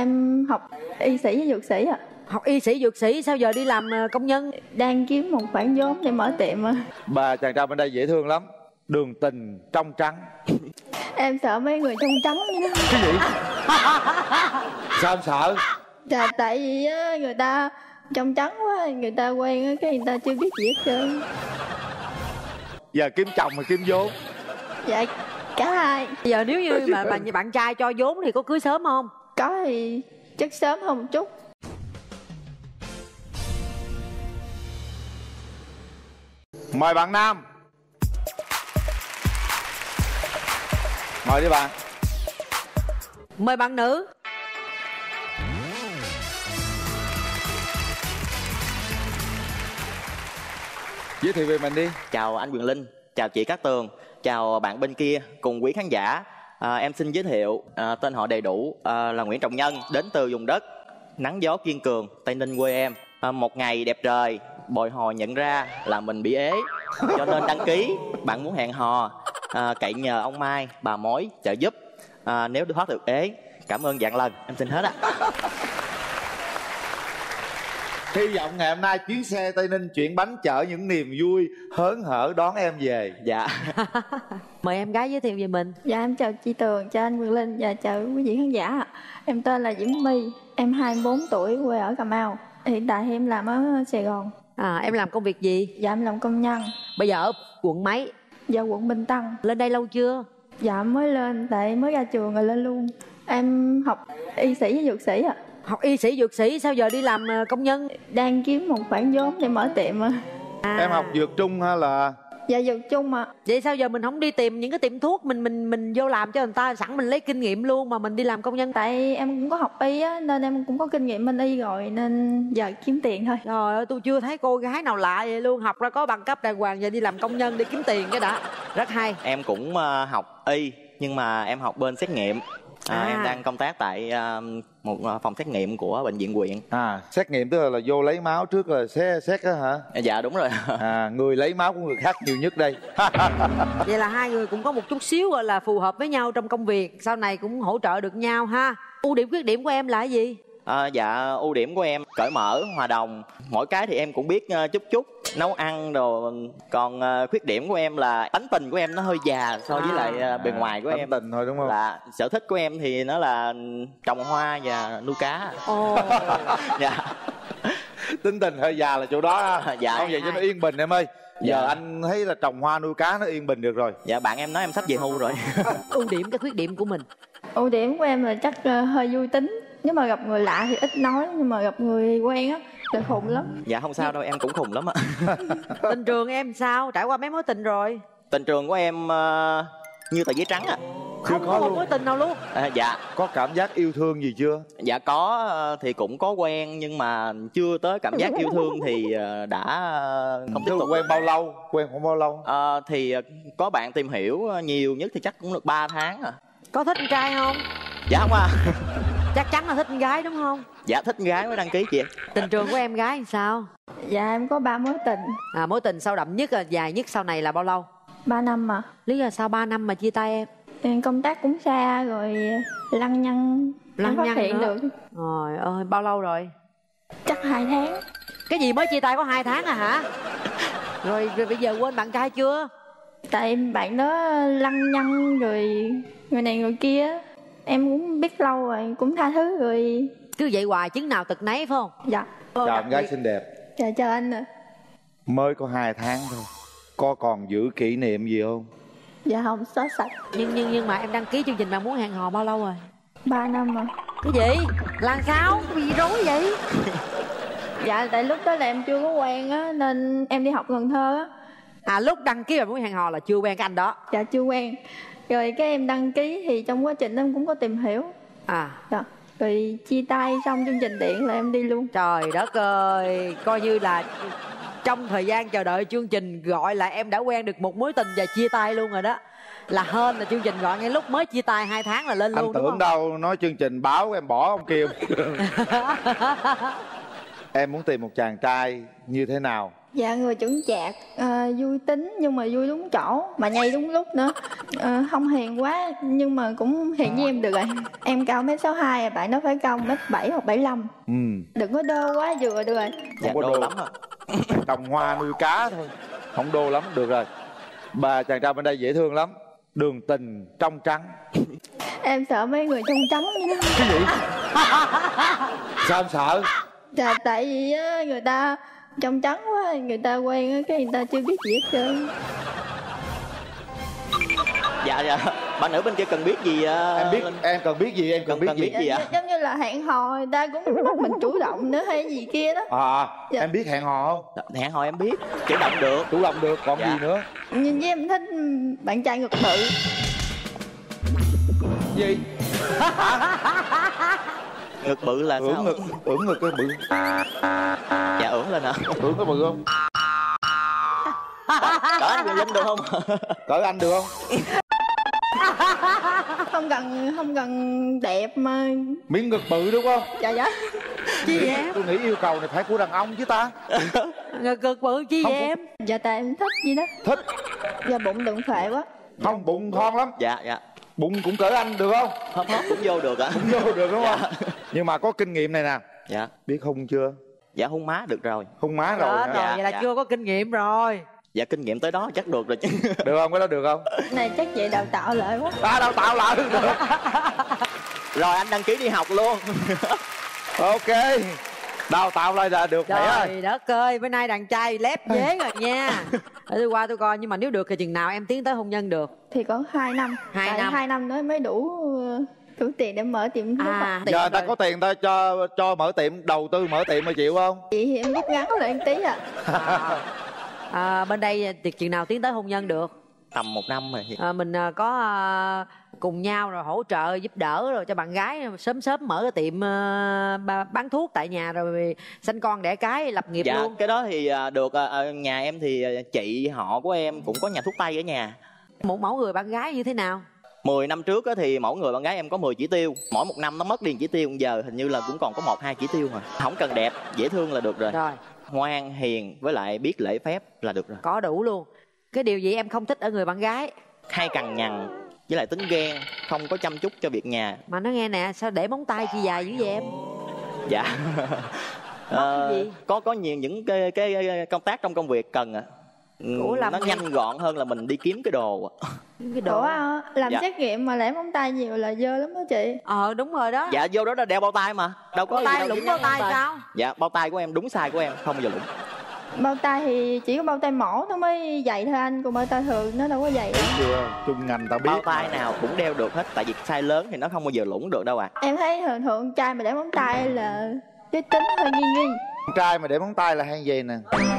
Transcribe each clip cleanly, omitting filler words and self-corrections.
em học y sĩ với dược sĩ ạ. Học y sĩ dược sĩ, sao giờ đi làm công nhân? Đang kiếm một khoản vốn để mở tiệm ạ. Bà chàng trai bên đây dễ thương lắm, đường tình trong trắng. Em sợ mấy người trong trắng vậy đó. Cái gì? Sao em sợ? Dạ tại vì á, người ta trong trắng quá, người ta quen á, cái người ta chưa biết gì hết trơn. Giờ kiếm chồng hay kiếm vốn? Dạ cả hai. Giờ nếu như mà bạn trai cho vốn thì có cưới sớm không? Có thì chắc sớm hơn một chút. Mời bạn nam. Mời đi bạn. Mời bạn nữ. Giới thiệu về mình đi. Chào anh Quyền Linh, chào chị Cát Tường, chào bạn bên kia cùng quý khán giả. Em xin giới thiệu tên họ đầy đủ là Nguyễn Trọng Nhân, đến từ vùng đất nắng gió kiên cường, Tây Ninh quê em. Một ngày đẹp trời, bồi hồi nhận ra là mình bị ế, cho nên đăng ký. Bạn muốn hẹn hò, cậy nhờ ông Mai, bà mối trợ giúp. Nếu thoát được ế, cảm ơn vạn lần. Em xin hết ạ. Hy vọng ngày hôm nay chuyến xe Tây Ninh chuyển bánh chở những niềm vui hớn hở đón em về. Dạ. Mời em gái giới thiệu về mình. Dạ em chào chị Tường, chào anh Quyền Linh và chào quý vị khán giả. Em tên là Diễm My, em 24 tuổi, quê ở Cà Mau. Hiện tại em làm ở Sài Gòn. Em làm công việc gì? Dạ em làm công nhân. Bây giờ ở quận mấy? Dạ quận Bình Tân. Lên đây lâu chưa? Dạ mới lên, tại mới ra trường rồi lên luôn. Em học y sĩ với dược sĩ ạ. Học y sĩ dược sĩ, sao giờ đi làm công nhân? Đang kiếm một khoản vốn để mở tiệm ạ. Em học dược trung hay là? Dạ dược chung ạ. Vậy sao giờ mình không đi tìm những cái tiệm thuốc mình vô làm cho người ta, sẵn mình lấy kinh nghiệm luôn mà mình đi làm công nhân? Tại em cũng có học y á, nên em cũng có kinh nghiệm bên y rồi, nên giờ kiếm tiền thôi. Trời ơi, tôi chưa thấy cô gái nào lạ vậy luôn. Học ra có bằng cấp đàng hoàng, giờ đi làm công nhân để kiếm tiền cái đã. Rất hay. Em cũng học y, nhưng mà em học bên xét nghiệm. Em đang công tác tại một phòng xét nghiệm của bệnh viện huyện. Xét nghiệm tức là vô lấy máu trước là xét á hả? Dạ đúng rồi. Người lấy máu của người khác nhiều nhất đây. Vậy là hai người cũng có một chút xíu gọi là phù hợp với nhau trong công việc, sau này cũng hỗ trợ được nhau ha. Ưu điểm khuyết điểm của em là cái gì? Dạ ưu điểm của em cởi mở, hòa đồng. Mỗi cái thì em cũng biết chút chút, nấu ăn đồ. Còn khuyết điểm của em là tánh tình của em nó hơi già so với lại bề ngoài của em. Tánh tình thôi đúng không? Là sở thích của em thì nó là trồng hoa và nuôi cá. Dạ. Tính tình hơi già là chỗ đó. Dạ. Không vậy cho nó yên bình em ơi. Giờ anh thấy là trồng hoa nuôi cá nó yên bình được rồi. Dạ bạn em nói em sắp về hưu rồi. Ưu điểm cái khuyết điểm của mình? Ưu điểm của em là chắc hơi vui tính. Nếu mà gặp người lạ thì ít nói, nhưng mà gặp người quen á thì khùng lắm. Dạ không sao đâu, em cũng khùng lắm ạ. Tình trường em sao? Trải qua mấy mối tình rồi? Tình trường của em như tờ giấy trắng ạ. Không có một mối tình nào luôn? Dạ. Có cảm giác yêu thương gì chưa? Dạ có, thì cũng có quen, nhưng mà chưa tới cảm giác yêu thương thì đã không tiếp tục. Quen bao lâu? Quen khoảng bao lâu? Thì có bạn tìm hiểu nhiều nhất thì chắc cũng được 3 tháng à. Có thích con trai không? Dạ không à. Chắc chắn là thích con gái đúng không? Dạ thích con gái mới đăng ký chị. Tình trường của em gái thì sao? Dạ em có 3 mối tình. Mối tình sâu đậm nhất, dài nhất sau này là bao lâu? 3 năm mà. Lý do sao 3 năm mà chia tay em? Em công tác cũng xa rồi, lăng nhăng phát hiện nữa. được. Trời ơi, bao lâu rồi? Chắc 2 tháng. Cái gì mới chia tay có 2 tháng à hả? Rồi bây giờ quên bạn trai chưa? Tại bạn đó lăng nhăng rồi người này người kia, em cũng biết lâu rồi, cũng tha thứ rồi. Cứ vậy hoài chứng nào tật nấy phải không? Dạ. Chào em gái xinh đẹp. Dạ chào anh ạ. Mới có 2 tháng thôi, có còn giữ kỷ niệm gì không? Dạ không, xóa sạch. Nhưng mà em đăng ký chương trình bạn muốn hẹn hò bao lâu rồi? 3 năm mà. Cái gì? Là sao? Cái gì rối vậy? Dạ tại lúc đó là em chưa có quen á, nên em đi học Cần Thơ á. Lúc đăng ký bạn muốn hẹn hò là chưa quen cái anh đó? Dạ chưa quen. Rồi cái em đăng ký thì trong quá trình em cũng có tìm hiểu. Dạ. Rồi chia tay xong chương trình điện là em đi luôn. Trời đất ơi, coi như là trong thời gian chờ đợi chương trình gọi là em đã quen được một mối tình và chia tay luôn rồi đó. Là hên là chương trình gọi ngay lúc mới chia tay 2 tháng là lên luôn. Anh tưởng đâu nói chương trình báo em bỏ ông kia. Em muốn tìm một chàng trai như thế nào? Dạ người chững chạc, vui tính nhưng mà vui đúng chỗ, mà nhây đúng lúc nữa. Không hiền quá nhưng mà cũng hiền với em được rồi. Em cao 1m62, bạn đó phải cao 1m7 hoặc 75. Đừng có đô quá vừa được rồi. Dạ, Không có đô đô lắm à. Trồng hoa nuôi cá thôi, không đô lắm được rồi. Bà chàng trai bên đây dễ thương lắm, đường tình trong trắng. Em sợ mấy người trong trắng vậy đó. Cái gì? Sao em sợ? Dạ tại vì á, người ta trong trắng quá, người ta quen á, cái người ta chưa biết gì hết trơn. Dạ bạn nữ bên kia cần biết gì? Em biết, em cần biết gì, em cần biết gì? gì ạ? Giống như là hẹn hò, người ta cũng bắt mình chủ động nữa hay gì kia đó. Dạ. Em biết hẹn hò không? Hẹn hò em biết, chủ động được. Chủ động được, còn Dạ. gì nữa? Nhưng với em thích bạn trai ngực bự. Gì? Ngực bự là sao? Ưỡn ngực cái bự. Dạ ưỡn lên hả? Ưỡn cái bự không? Cỡ anh Quyền Linh được không? Cỡ anh được không? Không cần đẹp mà. Miếng ngực bự đúng không? Dạ dạ. Chi vậy em? Tôi nghĩ yêu cầu này phải của đàn ông chứ ta. Cực bự chi Không, vậy em? Dạ tại em thích gì đó. Thích. Dạ bụng đừng phệ quá. Không, bụng thon lắm. Dạ. Bụng cũng cỡ anh được không? Hấp cũng vô được ạ. Cũng vô được đúng không? Nhưng mà có kinh nghiệm này nè. Dạ. Biết hung chưa? Dạ hung má được rồi. Hung má rồi hả? Rồi, Dạ, vậy là dạ. chưa có kinh nghiệm rồi. Dạ kinh nghiệm tới đó chắc được rồi chứ. Được không? Cái đó được không? Này chắc vậy đào tạo lại quá. Đào tạo lại được. Rồi anh đăng ký đi học luôn. Ok. Đào tạo lại là được mẹ ơi. Trời đất ơi, bữa nay đàn trai lép vế rồi nha. Để tôi qua tôi coi, nhưng mà nếu được thì chừng nào em tiến tới hôn nhân được? Thì có 2 năm. 2 năm. 2 năm nữa mới đủ tiền để mở tiệm thuốc. Giờ người ta có tiền ta cho mở tiệm, đầu tư mở tiệm mà chịu không? Chị thì em rút ngắn lại một tí Bên đây thì chừng nào tiến tới hôn nhân được? Tầm 1 năm rồi. Mình có cùng nhau rồi hỗ trợ giúp đỡ rồi cho bạn gái sớm mở cái tiệm bán thuốc tại nhà rồi sanh con đẻ cái lập nghiệp Dạ luôn. cái đó thì được. Nhà em thì chị họ của em cũng có nhà thuốc tây ở nhà. Một mẫu người bạn gái như thế nào? 10 năm trước thì mẫu người bạn gái em có 10 chỉ tiêu. Mỗi 1 năm nó mất đi 1 chỉ tiêu. Giờ hình như là cũng còn có 1-2 chỉ tiêu mà. Không cần đẹp, dễ thương là được rồi. Rồi. Ngoan, hiền với lại biết lễ phép là được rồi. Có đủ luôn. Cái điều gì em không thích ở người bạn gái? Hay cằn nhằn với lại tính ghen, không có chăm chút cho việc nhà. Mà nó nghe nè, sao để móng tay chi dài dữ vậy em? Dạ. Gì? Có nhiều những cái công tác trong công việc cần làm nó gì? nhanh gọn hơn là mình đi kiếm cái đồ. Cái đồ. Ủa làm Dạ. xét nghiệm mà lẻ móng tay nhiều là dơ lắm đó chị. Đúng rồi đó. Dạ vô đó là đeo bao tay mà. Đâu có Bao gì tay đâu lủng chỉ bao nhắc tay sao? Dạ bao tay của em đúng size của em, không bao giờ lủng. Bao tay thì chỉ có bao tay mổ nó mới dày thôi anh, còn bao tay thường nó đâu có dày đâu. Chưa, chung ngành ta biết. Bao tay nào cũng đeo được hết, tại vì size lớn thì nó không bao giờ lủng được đâu ạ. Em thấy thường trai mà để móng tay là cái tính hơi nghi nghi. Con trai mà để móng tay là hay vậy nè.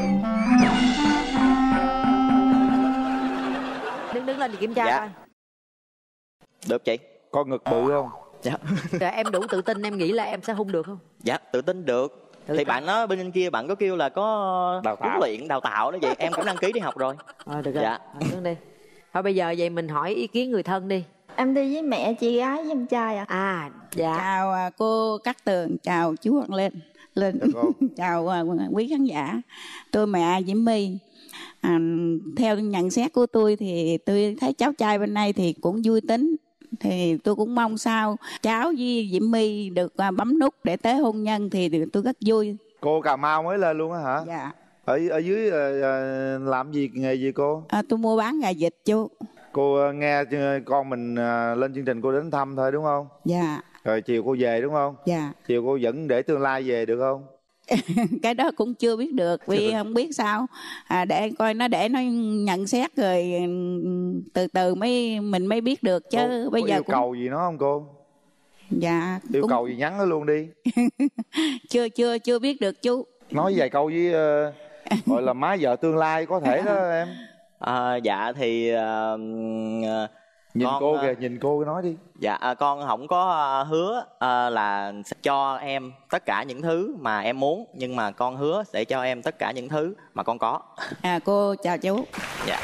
Đứng lên thì kiểm tra Dạ. coi. Được chị. Con ngực bự không? Dạ. Rồi em đủ tự tin em nghĩ là em sẽ hung được không? Dạ tự tin được. Thì bạn nó bên kia bạn có kêu là có Đào tạo. huấn luyện đào tạo đó vậy, em cũng đăng ký đi học rồi. Được rồi. Dạ. Đứng đi. Thôi bây giờ vậy mình hỏi ý kiến người thân đi. Em đi với mẹ, chị gái với em trai à. Dạ. Chào cô Cát Tường, chào chú Hoàng Lên, Chào cô. chào quý khán giả. Tôi mẹ Diễm My. Theo nhận xét của tôi thì tôi thấy cháu trai bên đây thì cũng vui tính. Thì tôi cũng mong sao cháu với Diễm My được bấm nút để tới hôn nhân thì tôi rất vui. Cô Cà Mau mới lên luôn á hả? Dạ. Ở dưới làm gì, nghề gì cô? Tôi mua bán gà vịt chú. Cô nghe con mình lên chương trình cô đến thăm thôi đúng không? Dạ. Rồi chiều cô về đúng không? Dạ. Chiều cô dẫn để tương lai về được không? Cái đó cũng chưa biết được vì không biết sao. Để coi nó, để nó nhận xét rồi từ từ mình mới biết được chứ. Cô, bây có giờ yêu cũng... cầu gì nó không cô? Dạ. Yêu cũng... cầu gì nhắn nó luôn đi. chưa biết được chú. Nói vài câu với gọi là má vợ tương lai có thể đó em. Dạ thì Nhìn con, cô kìa, nhìn cô nói đi. dạ con không có hứa là sẽ cho em tất cả những thứ mà em muốn, nhưng mà con hứa sẽ cho em tất cả những thứ mà con có. Cô chào chú. Dạ.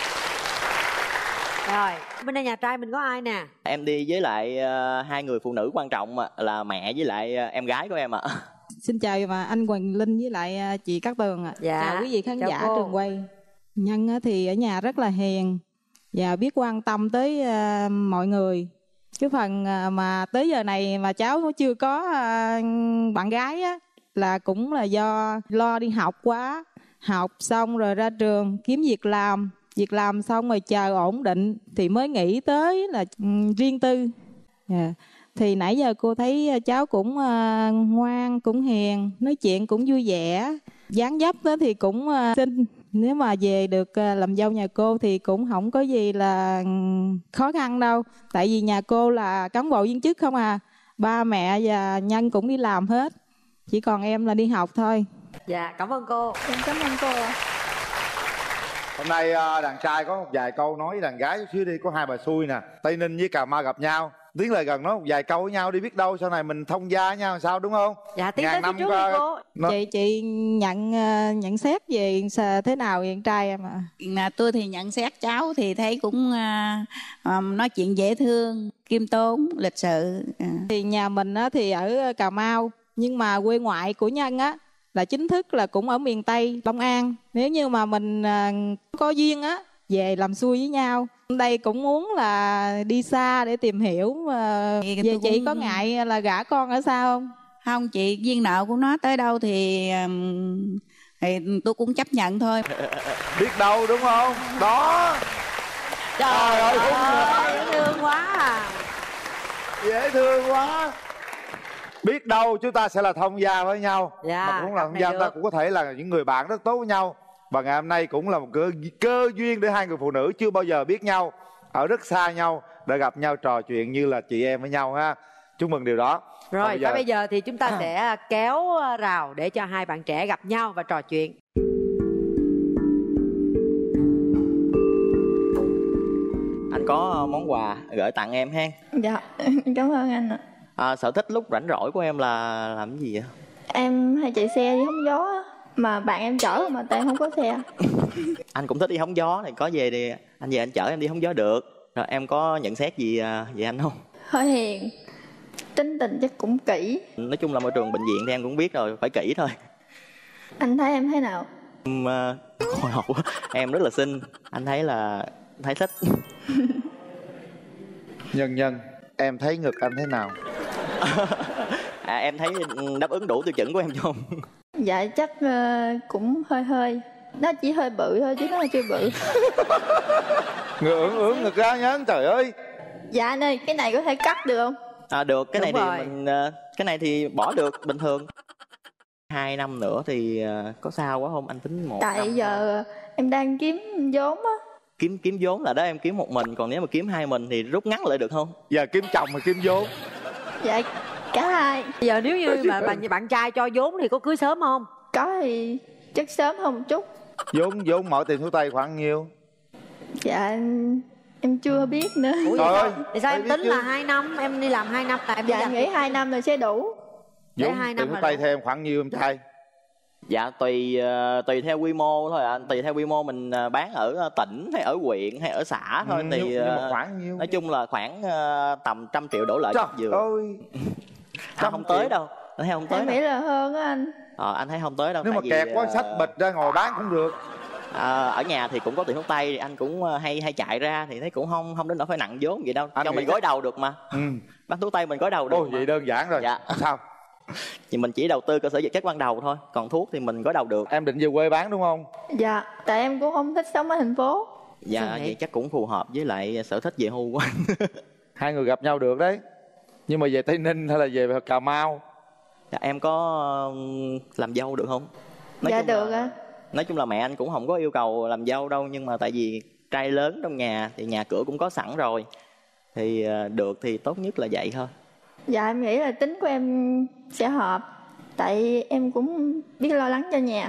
Rồi, bên đây nhà trai mình có ai nè? Em đi với lại 2 người phụ nữ quan trọng là mẹ với lại em gái của em ạ. Xin chào mà anh Hoàng Linh với lại chị Cát Tường ạ. Dạ. Chào quý vị khán Chào giả cô. trường quay. Nhân á thì ở nhà rất là hiền và biết quan tâm tới mọi người. Cái phần mà tới giờ này mà cháu chưa có bạn gái á là cũng là do lo đi học quá. Học xong rồi ra trường kiếm việc làm xong rồi chờ ổn định thì mới nghĩ tới là riêng tư. Thì nãy giờ cô thấy cháu cũng ngoan, cũng hiền, nói chuyện cũng vui vẻ, dáng dấp đó thì cũng xinh. Nếu mà về được làm dâu nhà cô thì cũng không có gì là khó khăn đâu. Tại vì nhà cô là cán bộ viên chức không à. Ba mẹ và Nhân cũng đi làm hết, chỉ còn em là đi học thôi. Dạ, cảm ơn cô. Em cảm ơn cô ạ. Hôm nay đàn trai có một vài câu nói với đàn gái chút xíu đi. Có hai bà xui nè, Tây Ninh với Cà Mau gặp nhau, tiến lại gần nói một vài câu với nhau đi, biết đâu sau này mình thông gia với nhau sao, đúng không? Dạ, tiến Ngàn tới phía năm trước đi cô. Chị nhận xét về thế nào về con trai em ạ? Tôi thì nhận xét cháu thì thấy cũng nói chuyện dễ thương, khiêm tốn, lịch sự. Thì nhà mình á, thì ở Cà Mau, nhưng mà quê ngoại của Nhân á là chính thức là cũng ở miền Tây, Long An. Nếu như mà mình có duyên á về làm xuôi với nhau, đây cũng muốn là đi xa để tìm hiểu. Về chị có ngại là gả con ở xa không? Không chị, duyên nợ của nó tới đâu thì tôi cũng chấp nhận thôi. Biết đâu, đúng không? Đó. Trời ơi, ơi, dễ thương quá à. dễ thương quá. Biết đâu chúng ta sẽ là thông gia với nhau. Dạ, mà cũng là cặp thông này gia, được. ta cũng có thể là những người bạn rất tốt với nhau. Và ngày hôm nay cũng là một cơ duyên để hai người phụ nữ chưa bao giờ biết nhau, ở rất xa nhau, để gặp nhau trò chuyện như là chị em với nhau ha. Chúc mừng điều đó. Rồi, và bây giờ thì chúng ta sẽ kéo rào để cho hai bạn trẻ gặp nhau và trò chuyện. Anh có món quà gửi tặng em ha. Dạ, cảm ơn anh ạ. Sở thích lúc rảnh rỗi của em là làm cái gì vậy? Em hay chạy xe đi hóng gió á, mà bạn em chở mà tại em không có xe. Anh cũng thích đi hóng gió, thì có về thì anh về anh chở em đi hóng gió được. Rồi em có nhận xét gì về anh không? Hơi hiền, tính tình chắc cũng kỹ. Nói chung là môi trường bệnh viện thì em cũng biết rồi, phải kỹ thôi. Anh thấy em thế nào? Hồi hộp quá. Em rất là xinh, anh thấy thích. Nhân, em thấy ngực anh thế nào? Em thấy đáp ứng đủ tiêu chuẩn của em không? Dạ chắc cũng hơi. Nó chỉ hơi bự thôi chứ nó chưa bự. Người ưỡn ngực ra Nhân, trời ơi. Dạ anh ơi, cái này có thể cắt được không? Được, cái Đúng này rồi. thì cái này thì bỏ được bình thường. 2 năm nữa thì có sao quá không? Anh tính 1 năm. Tại giờ em đang kiếm vốn á. Kiếm vốn là đó em kiếm một mình, còn nếu mà kiếm hai mình thì rút ngắn lại được không? Giờ kiếm chồng mà kiếm vốn. Dạ cả hai. Bây giờ nếu như mà bạn trai cho vốn thì có cưới sớm không? Có thì chắc sớm hơn một chút. Vốn mọi tiền số tay khoảng nhiêu? Dạ em chưa biết nữa. Ủa Trời vậy ơi, thì sao phải em biết tính chứ. là 2 năm, em đi làm 2 năm là em đi Dạ làm nghĩ 2 năm là sẽ đủ. Để Vốn 2 tiền năm số là tay đủ. theo em khoảng nhiêu em trai? Dạ tùy theo quy mô thôi ạ. Tùy theo quy mô mình bán ở tỉnh hay ở huyện hay ở xã thôi. Thì nhưng mà khoảng nhiêu? nói chung là khoảng tầm 100 triệu đổ lại Trời chắc vừa. ơi. Không tới đâu. Anh thấy không tới Em đâu. nghĩ là hơn á anh. Anh thấy không tới đâu. Nếu mà tại kẹt vì, quá sách bịch ra ngồi bán cũng được. ở nhà thì cũng có tiền thuốc tây thì anh cũng hay chạy ra thì thấy cũng không đến nỗi phải nặng vốn vậy đâu. Anh Cho nghĩ mình gối đầu được mà. Bán thuốc tây mình gối đầu được. Ôi mà. vậy đơn giản rồi. Dạ. Sao? Thì mình chỉ đầu tư cơ sở vật chất ban đầu thôi, còn thuốc thì mình gối đầu được. Em định về quê bán đúng không? Dạ, tại em cũng không thích sống ở thành phố. Dạ Sao vậy? vậy chắc cũng phù hợp với lại sở thích về hưu của anh. Hai người gặp nhau được đấy. Nhưng mà về Tây Ninh hay là về Cà Mau? Dạ, em có làm dâu được không? Dạ chung được là, ạ. nói chung là mẹ anh cũng không có yêu cầu làm dâu đâu, nhưng mà tại vì trai lớn trong nhà thì nhà cửa cũng có sẵn rồi, thì được thì tốt nhất là vậy thôi. Dạ em nghĩ là tính của em sẽ hợp. Tại em cũng biết lo lắng cho nhà.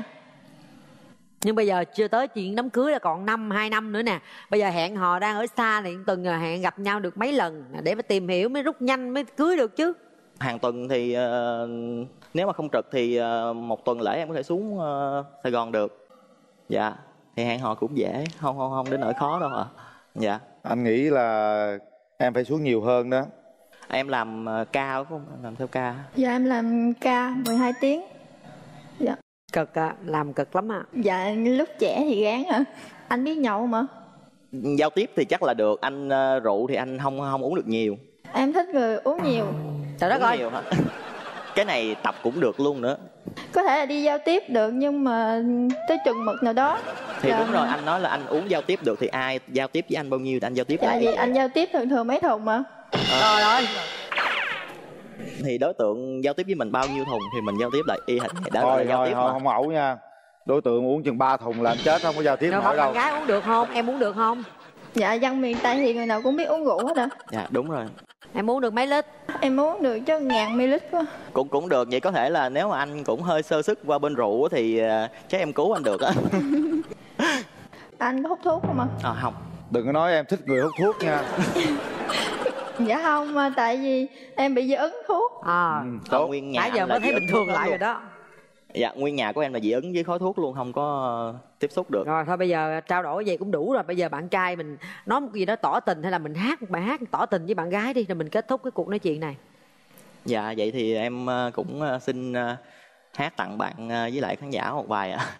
Nhưng bây giờ chưa tới chuyện đám cưới là còn 2 năm nữa nè. Bây giờ hẹn hò đang ở xa thì tuần hẹn gặp nhau được mấy lần để mà tìm hiểu mới rút nhanh mới cưới được chứ. Hàng tuần thì nếu mà không trực thì một tuần lễ em có thể xuống Sài Gòn được. Dạ thì hẹn hò cũng dễ, không đến nỗi khó đâu ạ. Dạ Anh nghĩ là em phải xuống nhiều hơn đó. Em làm ca đúng không? Em làm theo ca. Dạ em làm ca 12 tiếng. Dạ. Cực à, làm cực lắm à. Dạ lúc trẻ thì gán hả? Anh biết nhậu mà. Giao tiếp thì chắc là được. Anh rượu thì anh không uống được nhiều. Em thích người uống nhiều. Trời đất Uống ơi. nhiều hả? Cái này tập cũng được luôn nữa. Có thể là đi giao tiếp được nhưng mà tới chừng mực nào đó. Thì đúng rồi, anh nói là anh uống giao tiếp được thì ai giao tiếp với anh bao nhiêu thì anh giao tiếp Dạ lại. vì anh giao tiếp thường mấy thùng mà. Trời ơi. Thì đối tượng giao tiếp với mình bao nhiêu thùng thì mình giao tiếp lại y hệt đó là Thôi giao tiếp mà. không ẩu nha. Đối tượng uống chừng 3 thùng là anh chết, không có giao tiếp Rồi nổi bạn đâu. gái uống được không? Em uống được không? Dạ dân miền Tây thì người nào cũng biết uống rượu hết à. Dạ đúng rồi. Em uống được mấy lít? Em uống được chứ 1000 ml quá. Cũng được. Vậy có thể là nếu mà anh cũng hơi sơ sức qua bên rượu thì chắc em cứu anh được á. Anh có hút thuốc không ạ? Không. Đừng có nói em thích người hút thuốc nha. Dạ không, mà tại vì em bị dị ứng thuốc. Tốt. Nguyên nhà Nãy giờ anh là mới thấy dị bình ứng thường thuốc lại luôn. rồi đó. Dạ nguyên nhà của em là dị ứng với khói thuốc luôn, không có tiếp xúc được. Rồi thôi bây giờ trao đổi vậy cũng đủ rồi. Bây giờ bạn trai mình nói một gì đó tỏ tình, hay là mình hát một bài hát tỏ tình với bạn gái đi, rồi mình kết thúc cái cuộc nói chuyện này. Dạ vậy thì em cũng xin hát tặng bạn với lại khán giả một bài ạ.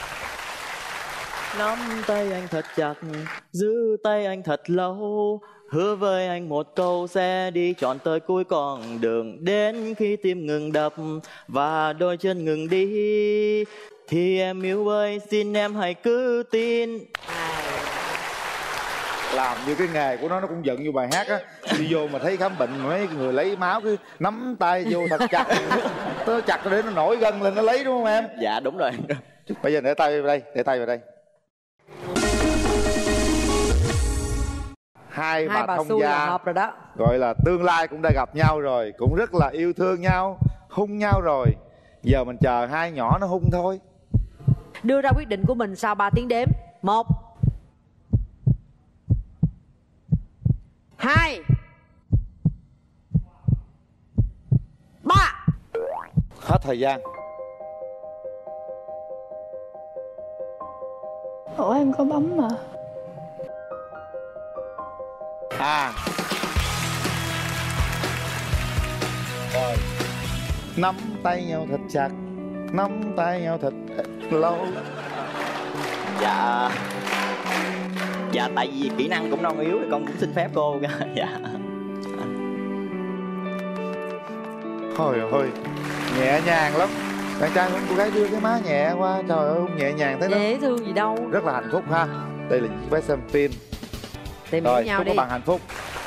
Nắm tay anh thật chặt, giữ tay anh thật lâu, hứa với anh một câu sẽ đi trọn tới cuối con đường. Đến khi tim ngừng đập và đôi chân ngừng đi thì em yêu ơi xin em hãy cứ tin. Làm như cái nghề của nó cũng giận vô bài hát á. Đi vô mà thấy khám bệnh mấy người lấy máu cứ nắm tay vô thật chặt. Nó chặt để nó nổi gân lên nó lấy đúng không em? Dạ đúng rồi. Bây giờ để tay vào đây, để tay vào đây. Hai bà thông xui là gia hợp rồi đó. gọi là tương lai cũng đã gặp nhau rồi, cũng rất là yêu thương nhau, hung nhau rồi. Giờ mình chờ hai nhỏ nó hung thôi. Đưa ra quyết định của mình sau 3 tiếng đếm. 1 2 3. Hết thời gian. Ủa em có bấm mà. Rồi. Nắm tay nhau thật chặt, nắm tay nhau thật lâu. Dạ tại vì kỹ năng cũng non yếu thì con cũng xin phép cô. Dạ. Thôi ơi, nhẹ nhàng lắm. Bạn trai hôn cô gái đưa cái má nhẹ qua. Trời ơi, nhẹ nhàng thế đó. Dễ thương gì đâu. Rất là hạnh phúc ha. Đây là những vé xem phim. Tìm hiểu Rồi, nhau chúc đi. các bạn hạnh phúc.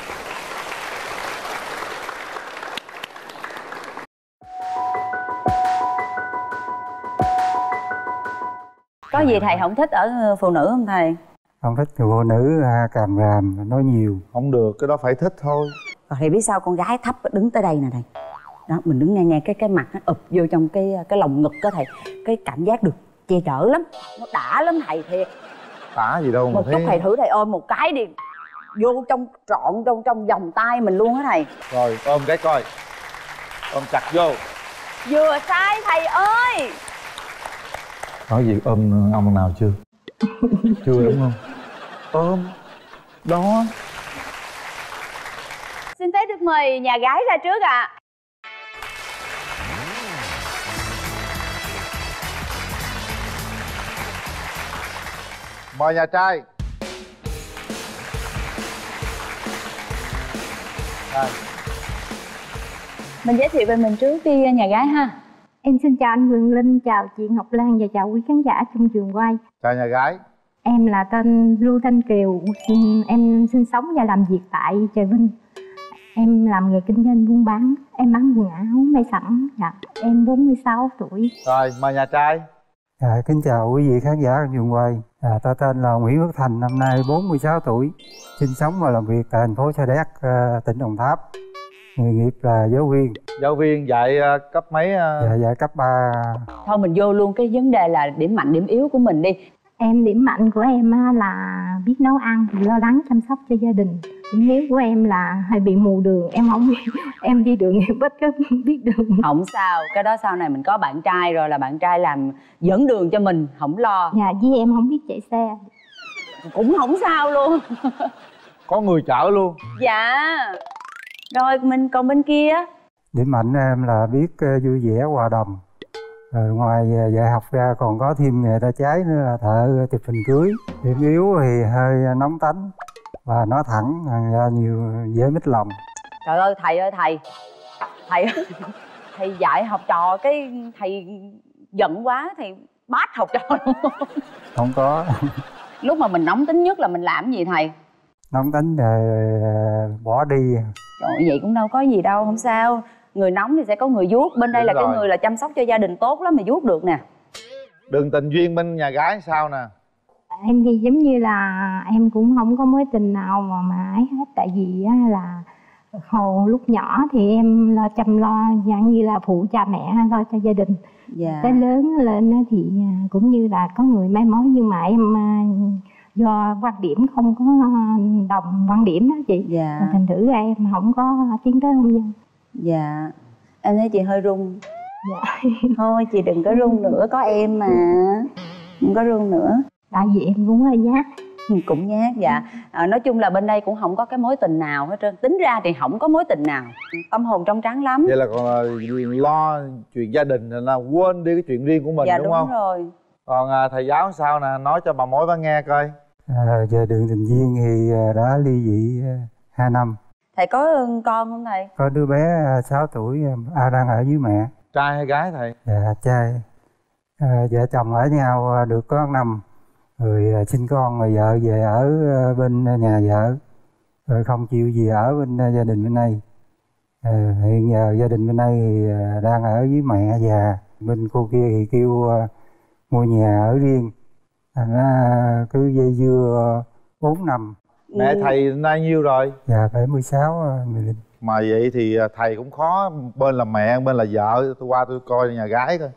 Có gì thầy không thích ở phụ nữ không thầy? Không thích người phụ nữ càm ràm, nói nhiều. Không được, cái đó phải thích thôi. Rồi thầy biết sao con gái thấp đứng tới đây nè thầy. Đó, mình đứng nghe cái mặt nó ụp vô trong cái lồng ngực đó thầy. Cái cảm giác được che chở lắm. Nó đã lắm thầy thiệt. Tả gì đâu mà Một chút thầy thử thầy ôm một cái đi. Vô trong trọn trong vòng tay mình luôn á thầy. Rồi, ôm cái coi. Ôm chặt vô. Vừa sai thầy ơi. Nói gì ôm ông nào chưa? Chưa đúng không? Ôm. Đó. Xin phép được mời nhà gái ra trước ạ. Mời nhà trai. Rồi. Mình giới thiệu về mình trước đi nhà gái ha. Em xin chào anh Quyền Linh, chào chị Ngọc Lan và chào quý khán giả trong trường quay. Chào nhà gái. Em là tên Lưu Thanh Kiều, em sinh sống và làm việc tại Trà Vinh. Em làm nghề kinh doanh buôn bán, em bán quần áo, may sẵn. Dạ. Em 46 tuổi. Rồi, mời nhà trai. Kính chào quý vị khán giả trong trường quay. Ta tên là Nguyễn Phước Thành, năm nay 46 tuổi, sinh sống và làm việc tại thành phố Sa Đéc, tỉnh Đồng Tháp. Nghề nghiệp là giáo viên. Giáo viên dạy cấp mấy? Dạy cấp 3. Thôi mình vô luôn cái vấn đề là điểm mạnh điểm yếu của mình đi. Em điểm mạnh của em là biết nấu ăn, lo lắng chăm sóc cho gia đình. Điểm yếu của em là hay bị mù đường, em không biết, em đi đường em ít có biết đường. Không sao, cái đó sau này mình có bạn trai rồi là bạn trai làm dẫn đường cho mình, không lo. Dạ, với em không biết chạy xe. Cũng không sao luôn. Có người chở luôn. Dạ. Rồi mình còn bên kia. Điểm mạnh em là biết vui vẻ hòa đồng. Rồi ngoài dạy học ra còn có thêm nghề tay trái nữa là thợ chụp hình cưới. Điểm yếu thì hơi nóng tánh và nói thẳng ra nhiều dễ mít lòng. Trời ơi thầy thầy dạy học trò cái thầy giận quá thì bát học trò luôn. Không có. Lúc mà mình nóng tính nhất là mình làm gì thầy? Nóng tính rồi bỏ đi. Trời ơi, vậy cũng đâu có gì đâu, không sao. Người nóng thì sẽ có người vuốt. Bên đây Đúng là rồi. cái người là chăm sóc cho gia đình tốt lắm mà vuốt được nè. Đường tình duyên bên nhà gái sao nè? Em thì giống như là em cũng không có mối tình nào mà ấy hết. Tại vì á, là hồi lúc nhỏ thì em lo chăm lo dạng như là phụ cha mẹ lo cho gia đình. Dạ. Tới lớn lên á thì cũng như là có người mai mối, nhưng mà em do quan điểm không có đồng quan điểm đó chị. Dạ. Thành thử ra em không có tiến tới hôn nhân. Dạ. Em thấy chị hơi run. Dạ. Thôi chị đừng có run nữa, có em mà. Đừng có run nữa. Tại vì em cũng hơi nhát. Cũng nhát. Dạ. Nói chung là bên đây cũng không có cái mối tình nào hết trơn. Tính ra thì không có mối tình nào. Tâm hồn trong trắng lắm. Vậy là còn lo chuyện gia đình là quên đi cái chuyện riêng của mình. Dạ, đúng không? đúng rồi. Còn thầy giáo sao nè, nói cho bà mối bà nghe coi. Về đường tình duyên thì đã ly dị 2 năm. Thầy có con không thầy? Có đứa bé 6 tuổi đang ở với mẹ. Trai hay gái thầy? Dạ trai. Vợ chồng ở nhau được có 1 năm. Rồi sinh con rồi vợ về ở bên nhà vợ. Rồi không chịu gì ở bên gia đình bên đây. Hiện giờ gia đình bên đây thì đang ở với mẹ già. Bên cô kia thì kêu mua nhà ở riêng. Thành ra cứ dây dưa 4 năm. Mẹ thầy nay nhiêu rồi? Dạ 76 Linh. Mà vậy thì thầy cũng khó, bên là mẹ bên là vợ. Tôi qua tôi coi nhà gái coi.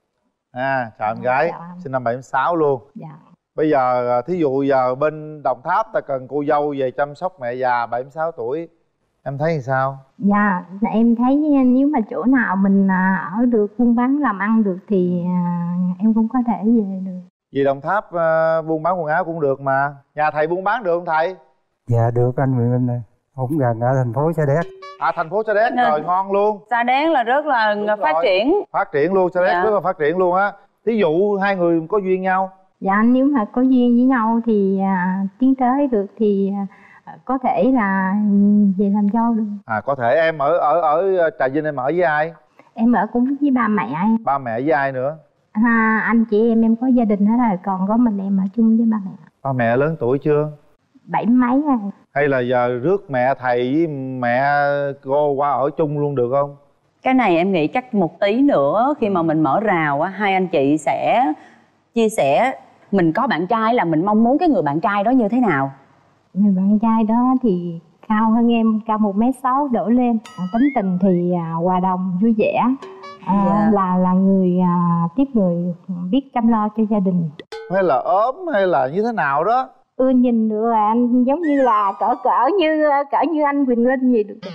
Chào em gái. Dạ. Sinh năm 76 luôn. Dạ. Bây giờ thí dụ giờ bên Đồng Tháp ta cần cô dâu về chăm sóc mẹ già 76 tuổi, em thấy thì sao? Dạ, em thấy nếu mà chỗ nào mình ở được, buôn bán làm ăn được thì em cũng có thể về được. Vì Đồng Tháp buôn bán quần áo cũng được mà. Nhà thầy buôn bán được không thầy? Dạ được anh Nguyễn Minh ơi. Cũng gần ở thành phố Sa Đéc. Thành phố Sa Đéc rồi, ngon luôn. Sa Đéc là rất là phát triển. Phát triển luôn, Sa Đéc Dạ. rất là phát triển luôn á. Thí dụ hai người có duyên nhau. Dạ, nếu mà có duyên với nhau thì tiến tới được thì có thể là về làm dâu được. Có thể em ở Trà Vinh em ở với ai? Em ở cũng với ba mẹ em. Ba mẹ với ai nữa? Anh chị em có gia đình hết rồi, còn có mình em ở chung với ba mẹ. Ba mẹ lớn tuổi chưa? 70 mấy rồi. Hay là giờ rước mẹ thầy với mẹ cô qua ở chung luôn được không? Cái này em nghĩ chắc một tí nữa khi mà mình mở rào á, hai anh chị sẽ chia sẻ. Mình có bạn trai là mình mong muốn cái người bạn trai đó như thế nào? Người bạn trai đó thì cao hơn em, cao 1m6 đổ lên. Tính tình thì hòa đồng, vui vẻ. Dạ. Là người tiếp người biết chăm lo cho gia đình. Hay là ốm hay là như thế nào đó? Nhìn được là anh giống như là cỡ như anh Quỳnh Linh gì được.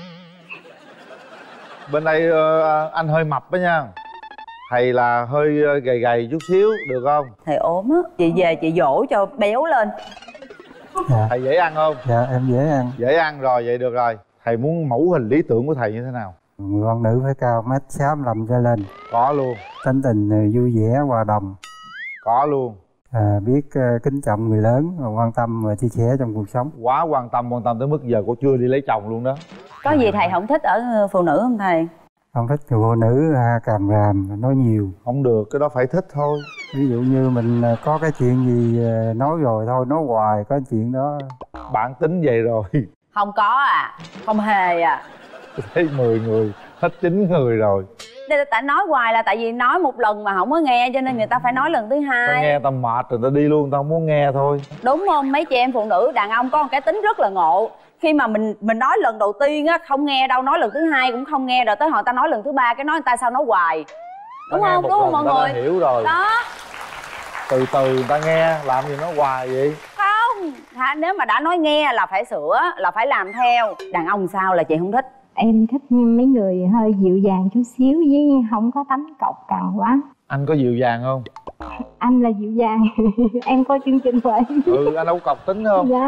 Bên đây anh hơi mập đó nha. Thầy là hơi gầy gầy chút xíu được không? Thầy ốm á, chị về chị dỗ cho béo lên. Dạ. Thầy dễ ăn không? Dạ em dễ ăn. Dễ ăn rồi, vậy được rồi. Thầy muốn mẫu hình lý tưởng của thầy như thế nào? Người con nữ phải cao 1m65 trở lên. Có luôn. Tính tình vui vẻ hòa đồng. Có luôn. Biết kính trọng người lớn và quan tâm và chia sẻ trong cuộc sống. Quá quan tâm tới mức giờ cô chưa đi lấy chồng luôn đó. Có gì thầy không thích ở phụ nữ không thầy? Không thích người phụ nữ càm ràm, nói nhiều. Không được, cái đó phải thích thôi. Ví dụ như mình có cái chuyện gì nói rồi thôi, nói hoài có chuyện đó. Bản tính vậy rồi. Không có không hề Thấy 10 người, hết 9 người rồi. Tại nói hoài là tại vì nói một lần mà không có nghe, cho nên người ta phải nói lần thứ hai. Ta nghe ta mệt rồi ta đi luôn, ta không muốn nghe thôi. Đúng không? Mấy chị em phụ nữ, đàn ông có một cái tính rất là ngộ. Khi mà mình nói lần đầu tiên á không nghe đâu, nói lần thứ hai cũng không nghe, rồi tới họ ta nói lần thứ ba cái nói người ta sao nói hoài. Đúng không? Đúng không mọi người? Ta hiểu rồi. Đó. Từ từ người ta nghe, làm gì nói hoài vậy? Không, nếu mà đã nói nghe là phải sửa, là phải làm theo. Đàn ông sao là chị không thích? Em thích mấy người hơi dịu dàng chút xíu, với không có tánh cọc cằn quá. Anh có dịu dàng không? Anh là dịu dàng. Em có chương trình vậy. Anh đâu có cọc tính không? Dạ.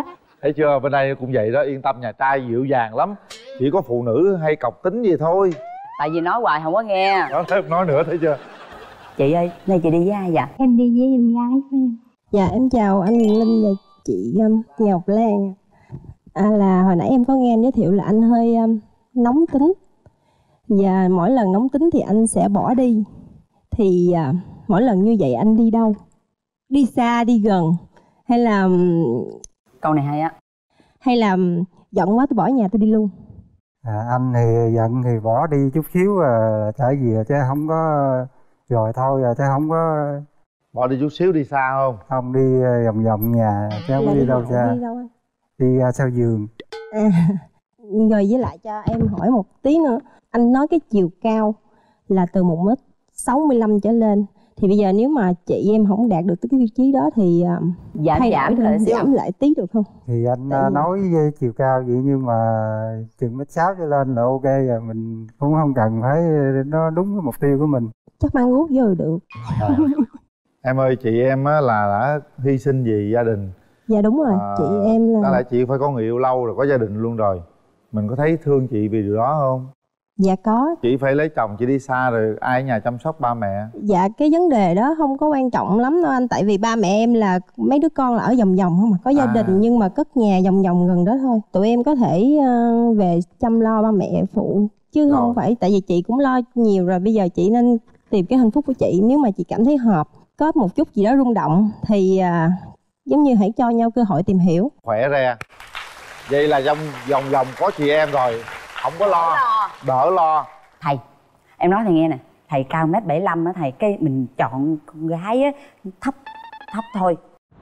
Thấy chưa, bên đây cũng vậy đó, yên tâm, nhà trai dịu dàng lắm. Chỉ có phụ nữ hay cọc tính gì thôi. Tại vì nói hoài không có nghe. Nói nữa, thấy chưa. Chị ơi, nay chị đi với ai vậy? Em đi với em gái của em. Dạ em chào anh Quyền Linh và chị Ngọc Lan. Là hồi nãy em có nghe anh giới thiệu là anh hơi nóng tính. Và mỗi lần nóng tính thì anh sẽ bỏ đi. Thì mỗi lần như vậy anh đi đâu? Đi xa, đi gần? Hay là... Câu này hay á. Hay là giận quá tôi bỏ nhà tôi đi luôn? Anh thì giận thì bỏ đi chút xíu là trở về, chứ không có rồi thôi rồi, chứ không có. Bỏ đi chút xíu đi xa không? Không, đi vòng vòng nhà chứ không đi đâu xa. Đi đâu anh? Đi sau giường. Rồi với lại cho em hỏi một tí nữa, anh nói cái chiều cao là từ 1m65 trở lên, thì bây giờ nếu mà chị em không đạt được tới cái tiêu chí đó thì giảm lại tí được không? Thì anh nói với chiều cao vậy, nhưng mà chừng 1m6 trở lên là ok rồi, mình cũng không cần phải nó đúng cái mục tiêu của mình. Chắc mang guốc vô được. Em ơi, chị em á là đã hy sinh vì gia đình. Dạ đúng rồi, chị em là... Đó là chị phải có người yêu lâu rồi, có gia đình luôn rồi. Mình có thấy thương chị vì điều đó không? Dạ có. Chị phải lấy chồng, chị đi xa rồi ai ở nhà chăm sóc ba mẹ? Dạ cái vấn đề đó không có quan trọng lắm đâu anh. Tại vì ba mẹ em là mấy đứa con là ở vòng vòng không mà có gia đình, nhưng mà cất nhà vòng vòng gần đó thôi. Tụi em có thể về chăm lo ba mẹ phụ, chứ không phải. Tại vì chị cũng lo nhiều rồi, bây giờ chị nên tìm cái hạnh phúc của chị. Nếu mà chị cảm thấy hợp, có một chút gì đó rung động thì giống như hãy cho nhau cơ hội tìm hiểu. Khỏe re. Vậy là trong vòng vòng có chị em rồi, không có lo, đỡ lo. Thầy, em nói thầy nghe nè, thầy cao 1m75 á thầy, cái mình chọn con gái á thấp thôi.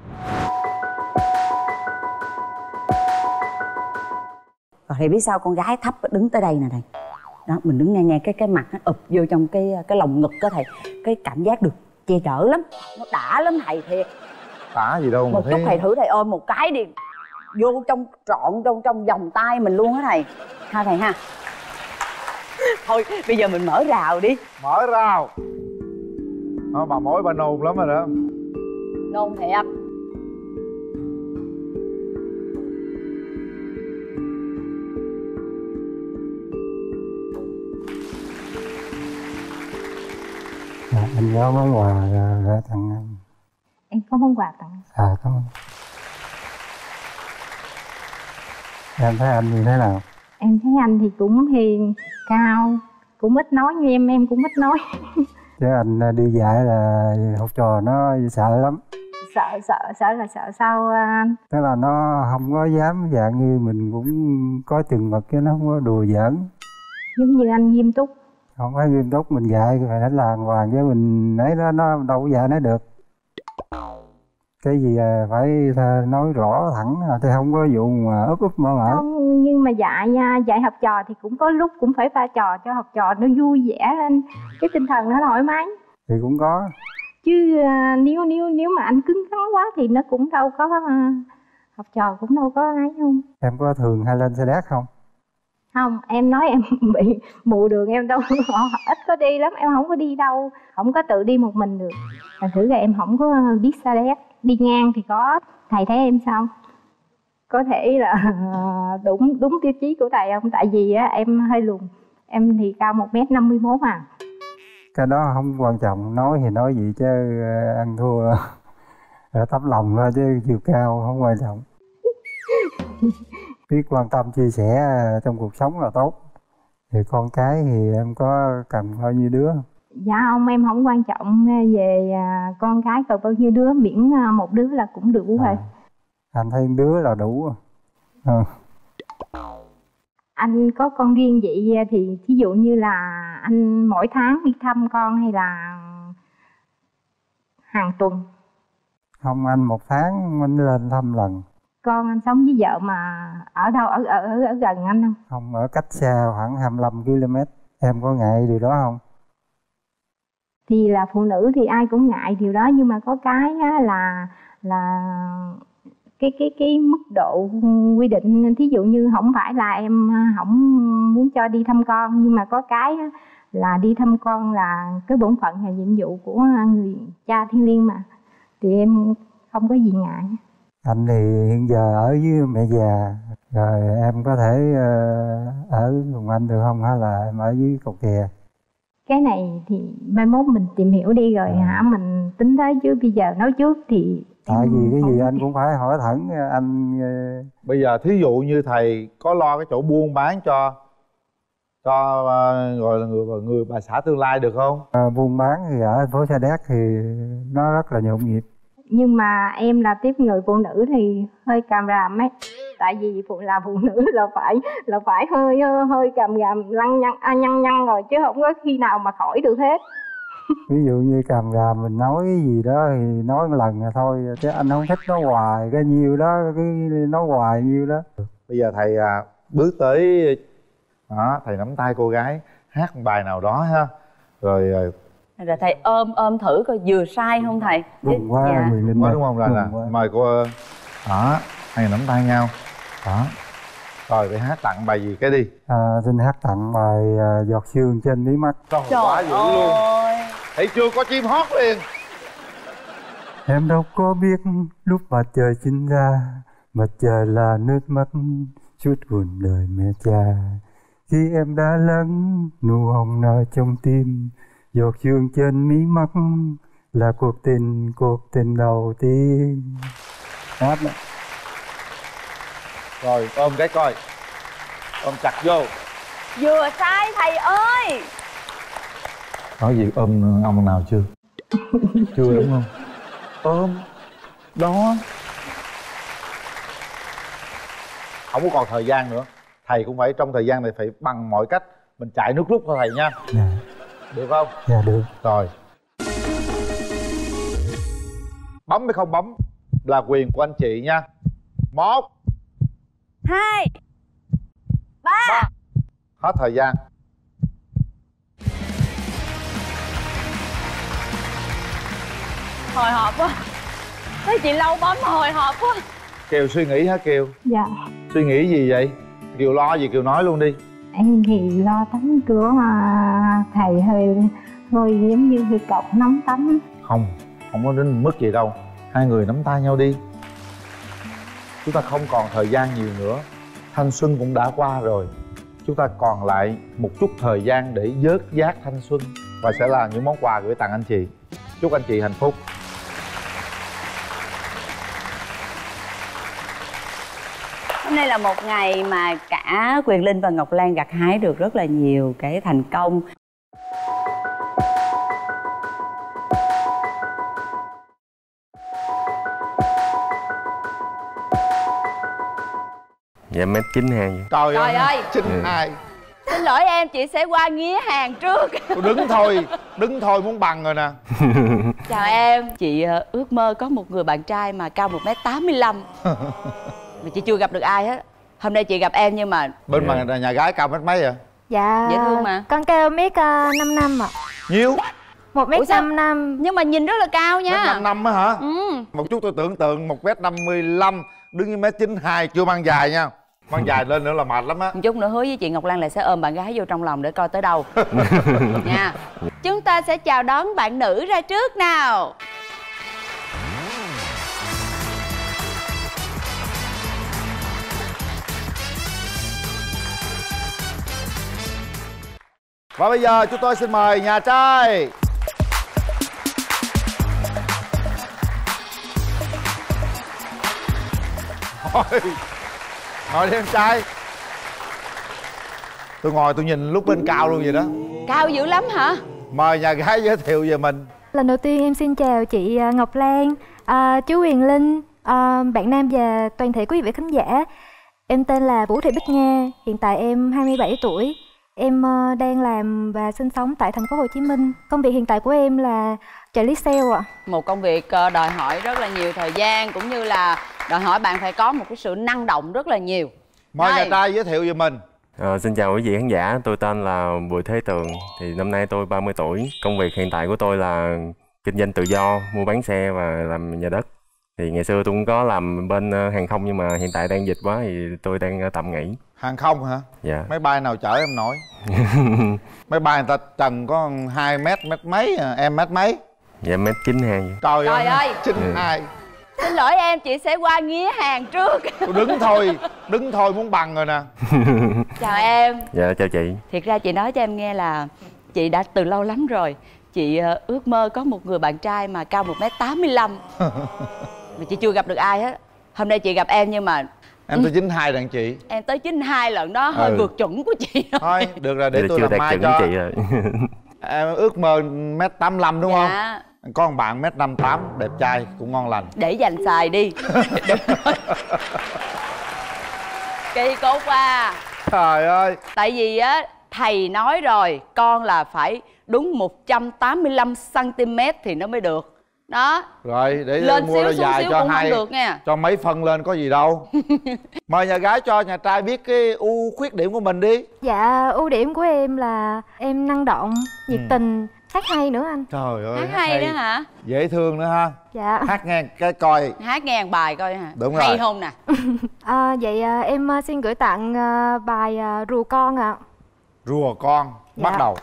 Rồi thầy biết sao con gái thấp đứng tới đây nè thầy. Đó, mình đứng nghe cái mặt nó ụp vô trong cái lồng ngực đó thầy, cái cảm giác được che chở lắm, nó đã lắm thầy, thiệt. Đã gì đâu mà một chút thầy thử thầy ôm một cái đi, vô trong trọn trong vòng tay mình luôn á thầy. Ha thầy ha. Thôi bây giờ mình mở rào đi. Mở rào. Bà mối bà nôn lắm rồi đó. Nôn thiệt. Anh có món quà để tặng em. Em có món quà tặng. Cảm ơn. Em thấy anh như thế nào? Em thấy anh thì cũng hiền, cao, cũng ít nói như em cũng ít nói. Chứ anh đi dạy là học trò nó sợ lắm. Sợ là sợ sao anh? Tức là nó không có dám dạng như mình, cũng có chừng mực chứ nó không có đùa giỡn. Giống như anh nghiêm túc. Không phải nghiêm túc, mình dạy phải đánh làng hoàng, chứ mình ấy nó đâu có dạy nó được. Cái gì phải nói rõ thẳng, thì không có vụ mà úp mở. Không, nhưng mà dạy học trò thì cũng có lúc cũng phải pha trò cho học trò nó vui vẻ lên, cái tinh thần nó thoải mái. Thì cũng có. Chứ nếu mà anh cứng rắn quá thì nó cũng đâu có, học trò cũng đâu có ấy không. Em có thường hay lên xe đét không? Không, em nói em bị mù đường, em đâu ít có đi lắm, em không có đi đâu, không có tự đi một mình được. Thành thử ra em không có biết xe đét. Đi ngang thì có. Thầy thấy em sao? Có thể là đúng tiêu chí của thầy không? Tại vì á em hơi lùn, em thì cao 1m51 à. Cái đó không quan trọng, nói thì nói gì chứ ăn thua tấm lòng thôi, chứ chiều cao không quan trọng. Biết quan tâm chia sẻ trong cuộc sống là tốt. Thì con cái thì em có cần bao nhiêu đứa? Dạ không, em không quan trọng về con cái cần bao nhiêu đứa, miễn một đứa là cũng được rồi. Anh thấy đứa là đủ. Anh có con riêng vậy thì thí dụ như là anh mỗi tháng đi thăm con hay là hàng tuần? Không, anh một tháng anh lên thăm lần. Con anh sống với vợ mà ở đâu, ở gần anh không? Không, ở cách xa khoảng 25 km. Em có ngại điều đó không? Thì là phụ nữ thì ai cũng ngại điều đó, nhưng mà có cái là cái mức độ quy định, thí dụ như không phải là em không muốn cho đi thăm con, nhưng mà có cái là đi thăm con là cái bổn phận và nhiệm vụ của người cha thiêng liêng mà, thì em không có gì ngại. Anh thì hiện giờ ở với mẹ già, rồi em có thể ở cùng anh được không, hay là em ở dưới Cầu Kè? Cái này thì mai mốt mình tìm hiểu đi rồi hả mình tính tới, chứ bây giờ nói trước thì Tại vì cái gì anh cũng phải hỏi thẳng anh. Bây giờ thí dụ như thầy có lo cái chỗ buôn bán cho gọi là người bà xã tương lai được không? Buôn bán thì ở thành phố Sa Đéc thì nó rất là nhộn nhịp. nhưng mà em là tiếp người phụ nữ thì hơi càm ràm ấy, tại vì là phụ nữ là phải hơi càm ràm nhăn nhăn rồi, chứ không có khi nào mà khỏi được hết. Ví dụ như càm ràm mình nói cái gì đó thì nói một lần là thôi, chứ anh không thích nói hoài cái nhiêu đó, cái nói hoài nhiêu đó. Bây giờ thầy bước tới đó, thầy nắm tay cô gái hát một bài nào đó ha, rồi thầy ôm thử coi vừa sai không thầy. Đúng quá, dạ. Linh đúng không? Rồi là mời cô đó, hai người nắm tay nhau đó, rồi để hát tặng bài gì cái đi. Xin hát tặng bài Giọt sương trên mí mắt. Trời quá dữ luôn, thấy chưa, có chim hót liền. Em đâu có biết lúc mặt trời sinh ra, mặt trời là nước mắt chút buồn đời mẹ cha. Khi em đã lắng nụ hồng nở trong tim, giọt sương trên mí mắt là cuộc tình đầu tiên. Hát đó. Rồi ôm cái coi, ôm chặt vô. Vừa sai thầy ơi. Nói gì ôm ông nào chưa? Chưa đúng không? Ôm đó. Không có còn thời gian nữa, thầy cũng phải trong thời gian này phải bằng mọi cách mình chạy nước rút thôi thầy nha. Dạ. Được không? Dạ được. Rồi, bấm hay không bấm là quyền của anh chị nha. 1 2 3. Hết thời gian. Hồi hộp quá, thấy chị lâu bấm hồi hộp quá. Kiều suy nghĩ hả Kiều? Dạ. Suy nghĩ gì vậy? Kiều lo gì Kiều nói luôn đi. Em thì lo tắm cửa mà thầy hơi giống như hơi cọc nóng tắm. Không có đến mức gì đâu. Hai người nắm tay nhau đi. Chúng ta không còn thời gian nhiều nữa. Thanh xuân cũng đã qua rồi. Chúng ta còn lại một chút thời gian để vớt vát thanh xuân, và sẽ là những món quà gửi tặng anh chị. Chúc anh chị hạnh phúc. Hôm nay là một ngày mà cả Quyền Linh và Ngọc Lan gặt hái được rất là nhiều cái thành công. Dạ mét 92. Trời ơi 92. Xin lỗi em, chị sẽ qua nghía hàng trước. Đứng thôi muốn bằng rồi nè. Chào em. Chị ước mơ có một người bạn trai mà cao 1m85. Mà chị chưa gặp được ai hết. Hôm nay chị gặp em nhưng mà bên mà nhà gái cao mét mấy vậy? Dạ dễ thương mà. con cao 1m55 ạ. Nhiêu? 1m55. Nhưng mà nhìn rất là cao nha. 1m55 á hả? Một chút tôi tưởng tượng 1m55 đứng với 1m92 chưa mang dài nha. Mang dài lên nữa là mệt lắm á. Một chút nữa hứa với chị Ngọc Lan là sẽ ôm bạn gái vô trong lòng để coi tới đâu. Nha. Chúng ta sẽ chào đón bạn nữ ra trước nào. Và bây giờ chúng tôi xin mời nhà trai. Ngồi đi em trai. Tôi ngồi tôi nhìn lúc bên cao luôn vậy đó. Cao dữ lắm hả? Mời nhà gái giới thiệu về mình. Lần đầu tiên em xin chào chị Ngọc Lan, chú Quyền Linh, bạn Nam và toàn thể quý vị khán giả. Em tên là Vũ Thị Bích Nga, hiện tại em 27 tuổi. Em đang làm và sinh sống tại thành phố Hồ Chí Minh. Công việc hiện tại của em là trợ lý sale ạ. Một công việc đòi hỏi rất là nhiều thời gian, cũng như là đòi hỏi bạn phải có một cái sự năng động rất là nhiều. Mời nhà trai giới thiệu về mình. Xin chào quý vị khán giả, tôi tên là Bùi Thế Tường. Thì năm nay tôi 30 tuổi. Công việc hiện tại của tôi là kinh doanh tự do, mua bán xe và làm nhà đất. Thì ngày xưa tôi cũng có làm bên hàng không, nhưng mà hiện tại đang dịch quá thì tôi đang tạm nghỉ. Hàng không hả? Dạ. Máy bay nào chở em nổi? Máy bay người ta trần có 2 mét mấy à, em mét mấy? Dạ mét 92. Trời ơi 92. 92. Xin lỗi em, chị sẽ qua nghía hàng trước. Đứng thôi muốn bằng rồi nè. Chào em. Dạ chào chị. Thiệt ra chị nói cho em nghe là chị đã từ lâu lắm rồi chị ước mơ có một người bạn trai mà cao 1m85 mà chị chưa gặp được ai hết. Hôm nay chị gặp em nhưng mà em tới 92 đàn chị. Em tới 92 lần đó hơi vượt chuẩn của chị rồi. Thôi được rồi, để tôi làm mai cho chị rồi. Em ước mơ 1m85 đúng không? Dạ. Có một bạn 1m58 đẹp trai cũng ngon lành. Để dành xài đi. Kỳ cục à. Trời ơi. Tại vì á thầy nói rồi, con là phải đúng 185 cm thì nó mới được. Đó. Rồi để lên mua đôi dài cho hai được nha. cho mấy phân lên có gì đâu. Mời nhà gái cho nhà trai biết cái khuyết điểm của mình đi. Dạ, ưu điểm của em là em năng động, nhiệt tình, hát hay nữa anh. Trời ơi, Hát hay nữa hả? Dễ thương nữa ha. Dạ. Hát nghe cái coi. Hát nghe bài coi hả? Đúng hay rồi. không nè? Vậy em xin gửi tặng bài Rùa Con ạ. Rùa Con. Bắt đầu.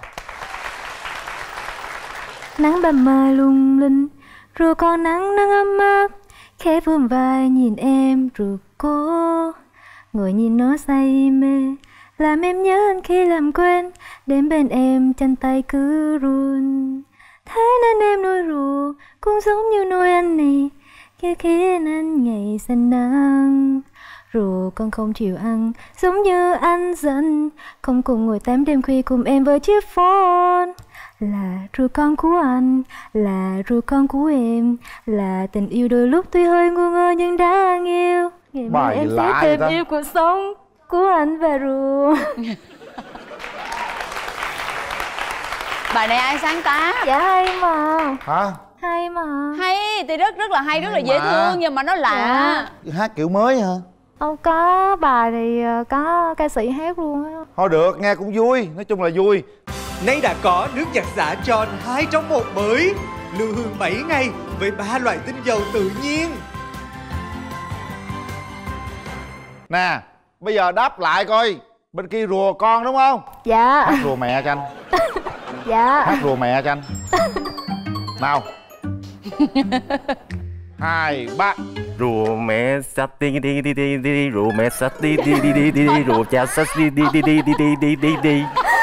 Nắng ban mai lung linh, rùa con nắng nắng ấm áp, khẽ vươn vai nhìn em rùa cô. Ngồi nhìn nó say mê, làm em nhớ anh khi làm quen, đến bên em chân tay cứ run. Thế nên em nuôi rùa cũng giống như nuôi anh này, kia khiến anh ngày xanh nắng. Rùa con không chịu ăn, giống như anh giận, không cùng ngồi tám đêm khuya cùng em với chiếc phone. Là rùa con của anh, là rùa con của em, là tình yêu đôi lúc tuy hơi ngu ngơ nhưng đáng yêu. Ngày mai em sẽ tìm yêu cuộc sống của anh và rùa. Bài này ai sáng tác? Dạ hay mà. Hả? Hay mà. Hay thì rất là hay, rất là dễ thương nhưng mà nó lạ. Hát kiểu mới hả? Không có, bài thì có ca sĩ hát luôn á. Thôi được, nghe cũng vui, nói chung là vui. Nay đã có nước giặt xả John 2 trong 1 mới, lưu hương 7 ngày với 3 loại tinh dầu tự nhiên. Nè, bây giờ đáp lại coi, bên kia rùa con đúng không? Dạ. Hát rùa mẹ cho anh. Dạ. Hát rùa mẹ cho anh. Nào. 2, 3. Rùa mẹ sắt đi đi đi đi đi, rùa mẹ sắt đi đi đi đi đi, rùa cha sắt đi đi đi đi đi đi đi đi đi.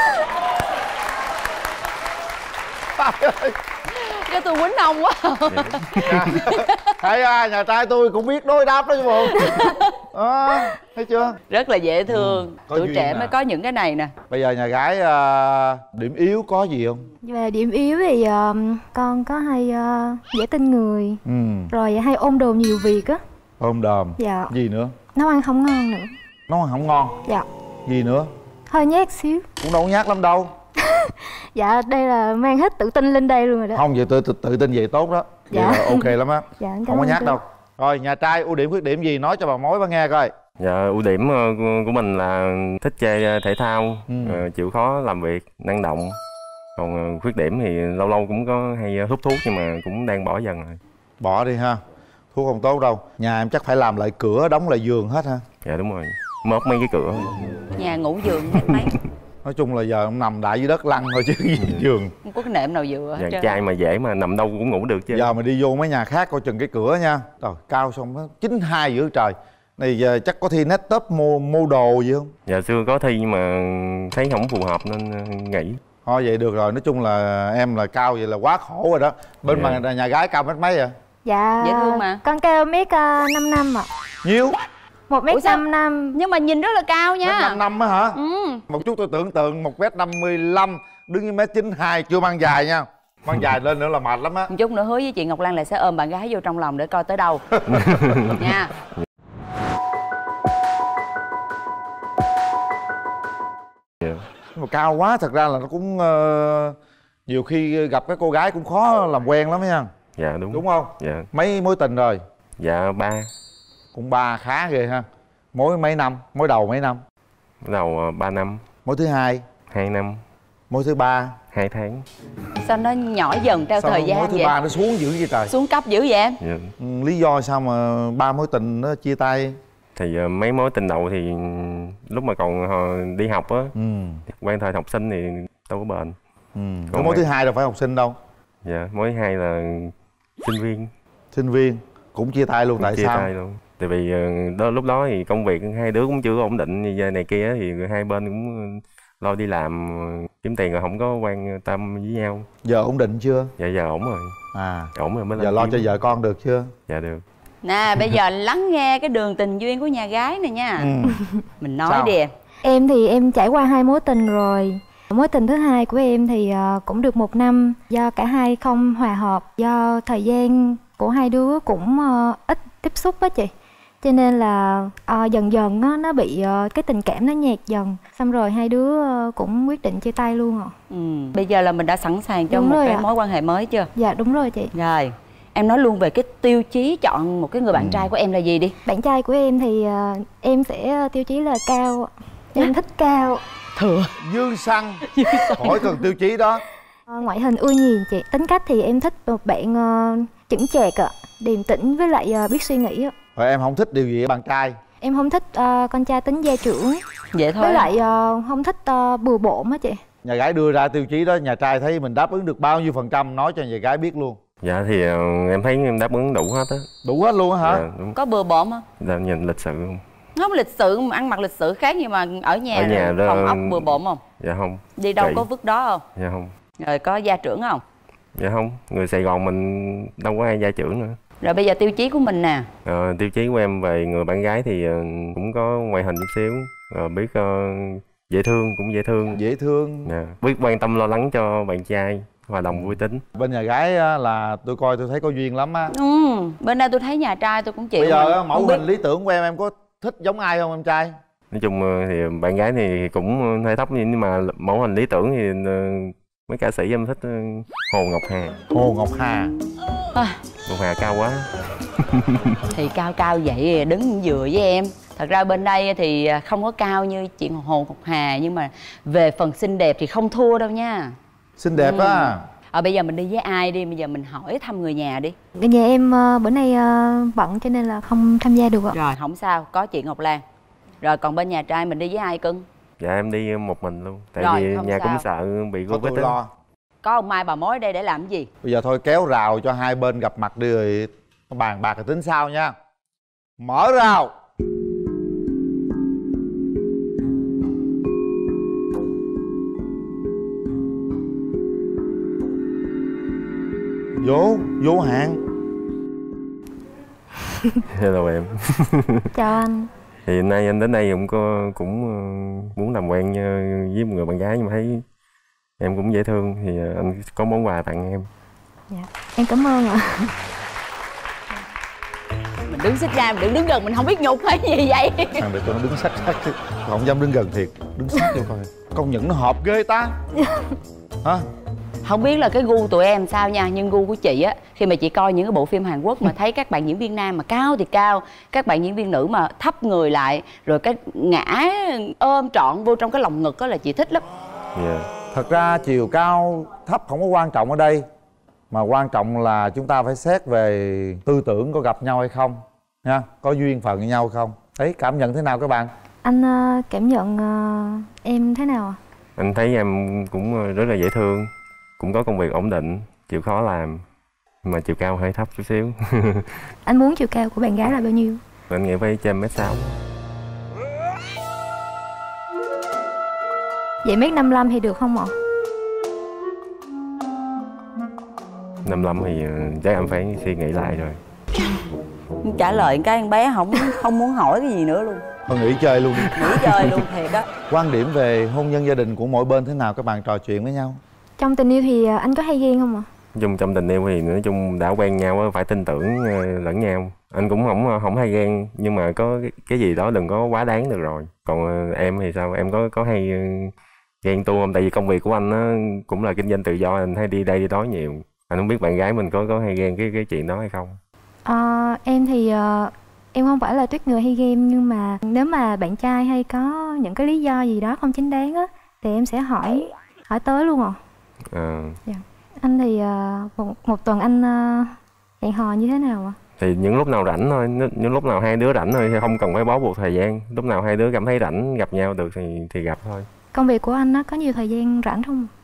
Cho tôi quýnh ông quá. Thấy nhà trai tôi cũng biết đối đáp đó chứ bộ. Thấy chưa? Rất là dễ thương. Tuổi trẻ mới có những cái này nè. Bây giờ nhà gái điểm yếu có gì không? Về điểm yếu thì con có hay dễ tin người, rồi hay ôm đồm nhiều việc á. Ôm đồm. Dạ. Gì nữa? Nấu ăn không ngon nữa. Nấu ăn không ngon. Dạ. Gì nữa? Hơi nhát xíu. Cũng đâu có nhát lắm đâu. Dạ, đây là mang hết tự tin lên đây luôn rồi đó. Không, vậy tôi tự tin vậy tốt đó. Dạ. Vậy là ok lắm á. Dạ, không có nhát đâu. Rồi nhà trai ưu điểm khuyết điểm gì nói cho bà mối bà nghe coi. Dạ, ưu điểm của mình là thích chơi thể thao, chịu khó làm việc, năng động. Còn khuyết điểm thì lâu lâu cũng có hay hút thuốc nhưng mà cũng đang bỏ dần rồi. Bỏ đi ha, thuốc không tốt đâu. Nhà em chắc phải làm lại cửa, đóng lại giường hết ha. Dạ đúng rồi, móp mấy cái cửa. Nhà ngủ giường hết mấy. Nói chung là giờ ông nằm đại dưới đất lăn thôi chứ gì giường. Không có cái nệm nào vừa hết trơn. Trai mà dễ mà nằm đâu cũng ngủ được chứ. Giờ mà đi vô mấy nhà khác coi chừng cái cửa nha. Trời, cao xong nó 92 giữa trời. Này giờ chắc có thi net top mô đồ gì không? Dạ xưa có thi nhưng mà thấy không phù hợp nên nghỉ. Thôi vậy được rồi, nói chung là em là cao vậy là quá khổ rồi đó. Bên mà nhà gái cao mét mấy vậy? Dạ dễ thương mà. Con cao mét 55 ạ. Nhiêu? 1m55. Nhưng mà nhìn rất là cao nha. 1m55 á hả? Một chút tôi tưởng tượng 1m55 đứng với 1m92 chưa mang dài nha. Mang dài lên nữa là mệt lắm á. Một chút nữa hứa với chị Ngọc Lan là sẽ ôm bạn gái vô trong lòng để coi tới đâu. Nha. Mà cao quá thật ra là nó cũng nhiều khi gặp cái cô gái cũng khó làm quen lắm nha. Dạ đúng. Đúng không? Dạ. Mấy mối tình rồi? Dạ 3. Cũng 3 khá ghê ha. Mối mấy năm? Mối đầu mấy năm? Mối đầu 3 năm. Mối thứ hai? 2 năm. Mối thứ ba? 2 tháng. Sao nó nhỏ dần theo thời gian vậy? Mối thứ ba nó xuống dữ vậy trời? Xuống cấp dữ vậy em? Dạ. Lý do sao mà 3 mối tình nó chia tay? Thì mấy mối tình đầu thì lúc mà còn đi học á, quen thời học sinh thì đâu có bền. Còn mối thứ hai đâu phải học sinh đâu. Dạ, mối thứ hai là sinh viên. Sinh viên. Cũng chia tay luôn, tại chia sao? tay luôn. Tại vì lúc đó thì công việc hai đứa cũng chưa ổn định như này kia, thì hai bên cũng lo đi làm kiếm tiền rồi không có quan tâm với nhau. Giờ ổn định chưa? Dạ giờ ổn rồi. Ổn rồi mới giờ lo cho vợ con được chưa? Dạ được. Nè bây giờ lắng nghe cái đường tình duyên của nhà gái này nha. Mình nói đi em. Em thì em trải qua 2 mối tình rồi. Mối tình thứ hai của em thì cũng được 1 năm. Do cả hai không hòa hợp, do thời gian của hai đứa cũng ít tiếp xúc á chị, cho nên là dần dần nó bị cái tình cảm nó nhạt dần, xong rồi hai đứa cũng quyết định chia tay luôn rồi. Bây giờ là mình đã sẵn sàng cho Đúng một rồi cái ạ. mối quan hệ mới chưa? Dạ đúng rồi chị. Rồi em nói luôn về cái tiêu chí chọn một cái người bạn trai của em là gì đi. Bạn trai của em thì em sẽ tiêu chí là cao. Em thích cao. Thừa. Dương xăng. Khỏi cần tiêu chí đó. Ngoại hình ưa nhìn chị. Tính cách thì em thích một bạn chững chạc ạ, điềm tĩnh với lại biết suy nghĩ ạ. Rồi em không thích điều gì ở bạn trai? Em không thích con trai tính gia trưởng. Vậy thôi. Với lại không thích bừa bộn á chị. Nhà gái đưa ra tiêu chí đó, nhà trai thấy mình đáp ứng được bao nhiêu %, nói cho nhà gái biết luôn. Dạ thì em thấy em đáp ứng đủ hết á. Đủ hết luôn á hả? Dạ, đúng. Có bừa bộn không? Dạ, nhìn lịch sự không? Không lịch sự, ăn mặc lịch sự khác, nhưng mà ở nhà đó, phòng ốc bừa bộn không? Dạ không. Đi đâu Kỵ. có vứt đó không? Dạ không. Rồi có gia trưởng không? Dạ không. Người Sài Gòn mình đâu có ai gia trưởng nữa. Rồi bây giờ tiêu chí của mình nè. Tiêu chí của em về người bạn gái thì cũng có ngoại hình chút xíu, biết dễ thương, cũng dễ thương. Dễ thương. Biết quan tâm lo lắng cho bạn trai, hòa đồng vui tính. Bên nhà gái á, là tôi coi tôi thấy có duyên lắm á. Bên đây tôi thấy nhà trai tôi cũng chịu. Bây giờ mà. mẫu hình lý tưởng của em có thích giống ai không em trai? Nói chung thì bạn gái thì cũng hơi thấp, nhưng mà mẫu hình lý tưởng thì mấy ca sĩ em thích Hồ Ngọc Hà. Hồ Ngọc Hà. Ngọc Hà cao quá. Thì cao vậy đứng vừa với em. Thật ra bên đây thì không có cao như chị Hồ Ngọc Hà, nhưng mà về phần xinh đẹp thì không thua đâu nha. Xinh đẹp á. Bây giờ mình đi với ai đi, bây giờ mình hỏi thăm người nhà đi. Người nhà em bữa nay bận cho nên là không tham gia được ạ. Rồi không sao, có chị Ngọc Lan. Rồi còn bên nhà trai mình đi với ai cưng? Dạ em đi một mình luôn. Tại Rồi, vì không nhà sao. cũng sợ bị Covid tôi lo. Có ông Mai bà mối đây để làm cái gì? Bây giờ thôi kéo rào cho hai bên gặp mặt đi rồi bàn bạc rồi tính sau nha. Mở rào. Vô hạn. Hello em. Chào anh. Thì hôm nay anh đến đây cũng muốn làm quen với một người bạn gái, nhưng mà thấy em cũng dễ thương thì anh có món quà tặng em. Dạ, em cảm ơn ạ. Mình đứng xích ra, mình đừng đứng gần, mình không biết nhục hay gì vậy. Thằng để tôi nó đứng sát chứ không dám đứng gần thiệt. Đứng sát vô coi. Công nhận nó hợp ghê ta. Hả? Không biết là cái gu tụi em sao nha, nhưng gu của chị á, khi mà chị coi những cái bộ phim Hàn Quốc mà thấy các bạn diễn viên nam mà cao thì cao, các bạn diễn viên nữ mà thấp người lại, rồi cái ngã ôm trọn vô trong cái lòng ngực đó là chị thích lắm. Thật ra chiều cao thấp không có quan trọng ở đây, mà quan trọng là chúng ta phải xét về tư tưởng có gặp nhau hay không nha, có duyên phận với nhau không. Đấy, cảm nhận thế nào các bạn? Anh cảm nhận em thế nào ạ? Anh thấy em cũng rất là dễ thương, cũng có công việc ổn định, chịu khó làm, mà chiều cao hơi thấp chút xíu. Anh muốn chiều cao của bạn gái là bao nhiêu? Anh nghĩ phải trên 1m6. Vậy 1m55 thì được không ạ? 55 thì chắc em phải suy nghĩ lại rồi. Trả lời cái con bé không muốn hỏi cái gì nữa luôn. Thôi nghỉ chơi luôn đi. Nghỉ chơi luôn thiệt á. Quan điểm về hôn nhân gia đình của mỗi bên thế nào các bạn trò chuyện với nhau? Trong tình yêu thì anh có hay ghen không ạ? Nói chung trong tình yêu thì nói chung đã quen nhau phải tin tưởng lẫn nhau. Anh cũng không hay ghen, nhưng mà có cái gì đó đừng có quá đáng được rồi. Còn em thì sao? Em có hay ghen tuông không? Tại vì công việc của anh nó cũng là kinh doanh tự do, anh hay đi đây đi đó nhiều. Anh không biết bạn gái mình có hay ghen cái chuyện đó hay không? Em thì em không phải là tuýp người hay ghen, nhưng mà nếu mà bạn trai hay có những cái lý do gì đó không chính đáng á thì em sẽ hỏi tới luôn ạ. Dạ. Anh thì một tuần anh hẹn hò như thế nào ạ? Thì những lúc nào rảnh thôi, những lúc nào hai đứa rảnh thôi, không cần phải bó buộc thời gian. Lúc nào hai đứa cảm thấy rảnh gặp nhau được thì gặp thôi. Công việc của anh có nhiều thời gian rảnh không?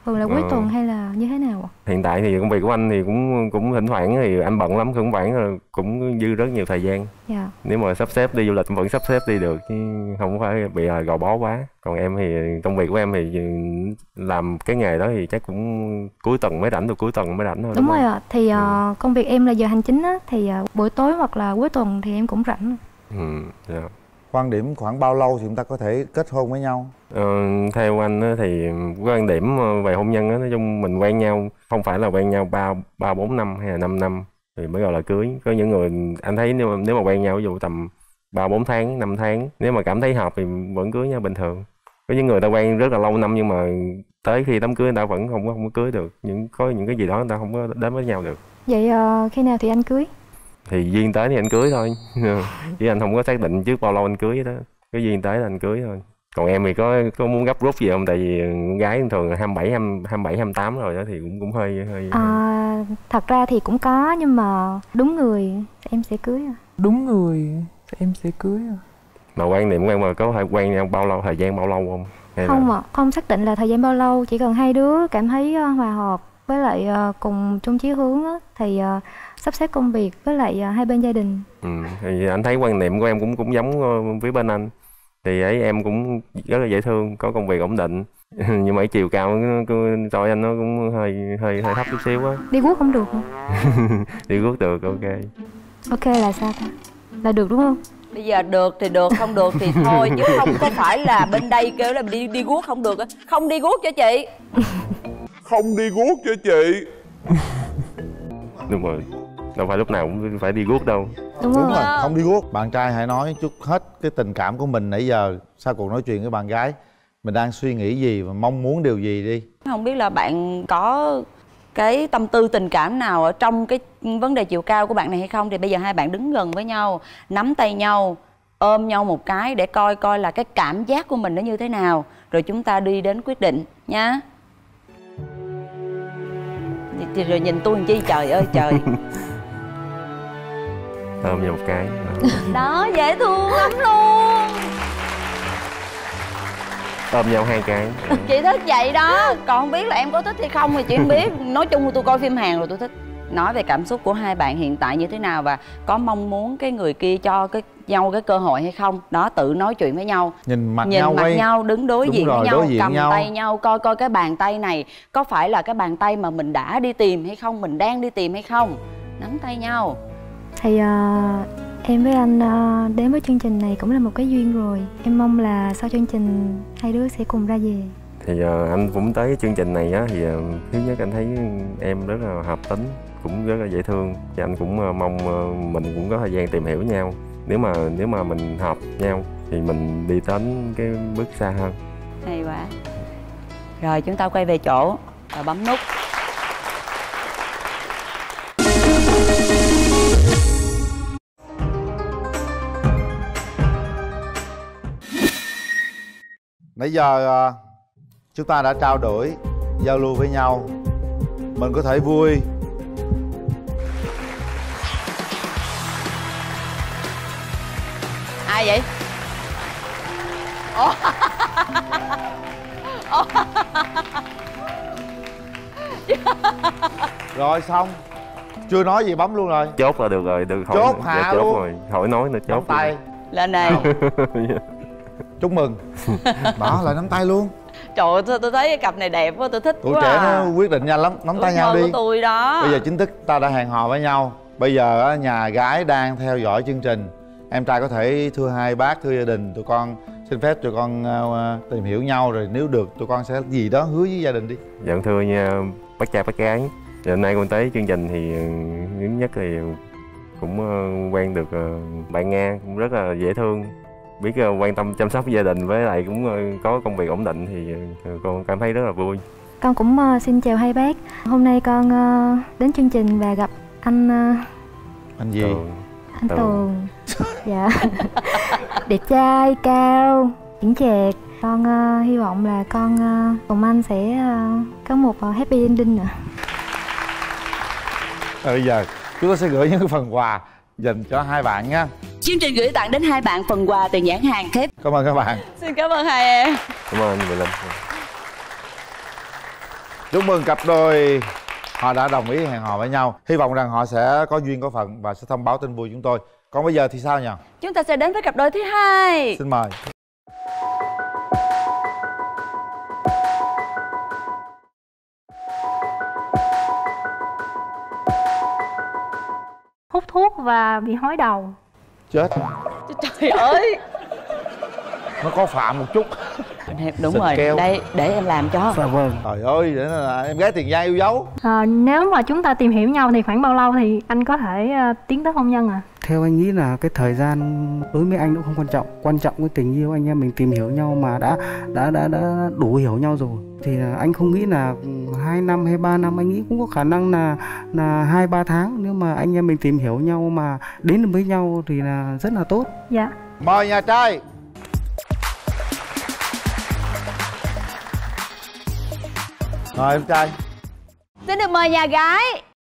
Thường là cuối tuần hay là như thế nào ạ? Hiện tại thì công việc của anh thì cũng thỉnh thoảng thì anh bận lắm, thỉnh thoảng cũng dư rất nhiều thời gian. Dạ. Nếu mà sắp xếp đi du lịch vẫn sắp xếp đi được chứ không phải bị gò bó quá. Còn em thì công việc của em thì làm cái nghề đó thì chắc cũng cuối tuần mới rảnh, cuối tuần mới rảnh thôi. Đúng rồi ạ. Thì công việc em là giờ hành chính á, thì buổi tối hoặc là cuối tuần thì em cũng rảnh. Dạ. Quan điểm khoảng bao lâu thì chúng ta có thể kết hôn với nhau? Theo anh thì quan điểm về hôn nhân nói chung mình quen nhau không phải là quen nhau 3-4 năm hay là 5 năm thì mới gọi là cưới. Có những người anh thấy nếu mà quen nhau ví dụ tầm 3-4 tháng, 5 tháng, nếu mà cảm thấy hợp thì vẫn cưới nhau bình thường. Có những người ta quen rất là lâu năm nhưng mà tới khi đám cưới người ta vẫn không có cưới được. Có những cái gì đó người ta không có đến với nhau được. Vậy khi nào thì anh cưới? Thì duyên tới thì anh cưới thôi. Chứ anh không có xác định trước bao lâu anh cưới đó. Cái duyên tới là anh cưới thôi. Còn em thì có muốn gấp rút gì không? Tại vì con gái thường là 27, 28 rồi đó thì cũng hơi thật ra thì cũng có, nhưng mà đúng người em sẽ cưới. Đúng người em sẽ cưới. Mà quan niệm của em là có quen nhau bao lâu, thời gian bao lâu không? Hay không ạ, không xác định là thời gian bao lâu, chỉ cần hai đứa cảm thấy hòa hợp với lại cùng chung chí hướng á, thì sắp xếp công việc với lại hai bên gia đình. Thì anh thấy quan niệm của em cũng giống với bên anh. Thì ấy em cũng rất là dễ thương, có công việc ổn định. Nhưng mà cái chiều cao tôi anh nó cũng hơi thấp chút xíu á. Đi guốc không được hả? Đi guốc được, ok. Ok là sao ta? Là được đúng không? Bây giờ được thì được, không được thì thôi. Chứ không có phải là bên đây kêu là đi guốc không được. Không đi guốc cho chị. Không đi guốc cho chị. Đúng rồi, đâu phải lúc nào cũng phải đi guốc đâu. Đúng rồi, không đi guốc. Bạn trai hãy nói chút hết cái tình cảm của mình nãy giờ sau cuộc nói chuyện với bạn gái. Mình đang suy nghĩ gì và mong muốn điều gì đi. Không biết là bạn có cái tâm tư tình cảm nào ở trong cái vấn đề chiều cao của bạn này hay không. Thì bây giờ hai bạn đứng gần với nhau, nắm tay nhau, ôm nhau một cái để coi là cái cảm giác của mình nó như thế nào. Rồi chúng ta đi đến quyết định nha. Rồi nhìn tôi làm chi, trời ơi trời. Ôm nhau một cái. Đó, dễ thương lắm luôn. Ôm nhau 2 cái. Chị thích vậy đó. Còn không biết là em có thích hay không thì chị không biết. Nói chung là tôi coi phim Hàn rồi tôi thích. Nói về cảm xúc của hai bạn hiện tại như thế nào và có mong muốn cái người kia cho nhau cái cơ hội hay không. Đó, tự nói chuyện với nhau. Nhìn mặt nhau, đứng đối diện với nhau, cầm nhau. tay nhau, coi cái bàn tay này có phải là cái bàn tay mà mình đã đi tìm hay không, mình đang đi tìm hay không. Nắm tay nhau. Thì em với anh đến với chương trình này cũng là một cái duyên rồi. Em mong là sau chương trình hai đứa sẽ cùng ra về. Thì anh cũng tới chương trình này á, thì thứ nhất anh thấy em rất là hợp tính, cũng rất là dễ thương. Và anh cũng mong mình cũng có thời gian tìm hiểu nhau. Nếu mà mình hợp nhau thì mình đi đến cái bước xa hơn. Hay quá. Rồi chúng ta quay về chỗ và bấm nút. Nãy giờ chúng ta đã trao đổi, giao lưu với nhau. Mình có thể vui, ai vậy? rồi xong. Chưa nói gì bấm luôn rồi. Chốt là được rồi, được. Chốt hạ chốt luôn rồi. Hỏi nói nữa, chốt tay luôn. Lên đây. Chúc mừng. Đó, lại nắm tay luôn. Trời ơi, tôi thấy cái cặp này đẹp quá, tôi thích Tuổi quá. Tuổi trẻ nó quyết định nhanh lắm, nắm tay nhau đi. Của tôi đó. Bây giờ chính thức ta đã hẹn hò với nhau. Bây giờ nhà gái đang theo dõi chương trình. Em trai có thể thưa hai bác, thưa gia đình, tụi con xin phép tụi con tìm hiểu nhau, rồi nếu được tụi con sẽ gì đó hứa với gia đình đi. Dạ thưa nha bác trai bác gái. Hôm nay con tới chương trình thì thứ nhất thì cũng quen được bạn Nga, cũng rất là dễ thương, biết quan tâm chăm sóc gia đình, với lại cũng có công việc ổn định thì con cảm thấy rất là vui. Con cũng xin chào hai bác. Hôm nay con đến chương trình và gặp anh gì? Anh Tường. Dạ. Đẹp trai, cao, chững chạc. Con hy vọng là con cùng anh sẽ có một happy ending nữa. Bây giờ chúng ta sẽ gửi những phần quà dành cho hai bạn nha. Chương trình gửi tặng đến hai bạn phần quà từ nhãn hàng thép. Cảm ơn các bạn. Xin cảm ơn hai em. Cảm ơn anh Linh. Chúc mừng cặp đôi, họ đã đồng ý hẹn hò với nhau. Hy vọng rằng họ sẽ có duyên có phận và sẽ thông báo tin vui chúng tôi. Còn bây giờ thì sao nhỉ? Chúng ta sẽ đến với cặp đôi thứ hai. Xin mời. Hút thuốc và bị hói đầu. Chết. Trời ơi, nó có phạm một chút. Đúng Xịt rồi, keo. đây để em làm cho. Dạ vâng. Trời ơi, để là em gái Tiền Giang yêu dấu. Nếu mà chúng ta tìm hiểu nhau thì khoảng bao lâu thì anh có thể tiến tới hôn nhân ạ? Theo anh nghĩ là cái thời gian đối với anh cũng không quan trọng. Quan trọng cái tình yêu anh em mình tìm hiểu nhau mà đã đủ hiểu nhau rồi. Thì anh không nghĩ là 2 năm hay 3 năm, anh nghĩ cũng có khả năng là 2-3 tháng. Nếu mà anh em mình tìm hiểu nhau mà đến được với nhau thì là rất là tốt. Dạ. Mời nhà trai. Mời em trai. Xin được mời nhà gái.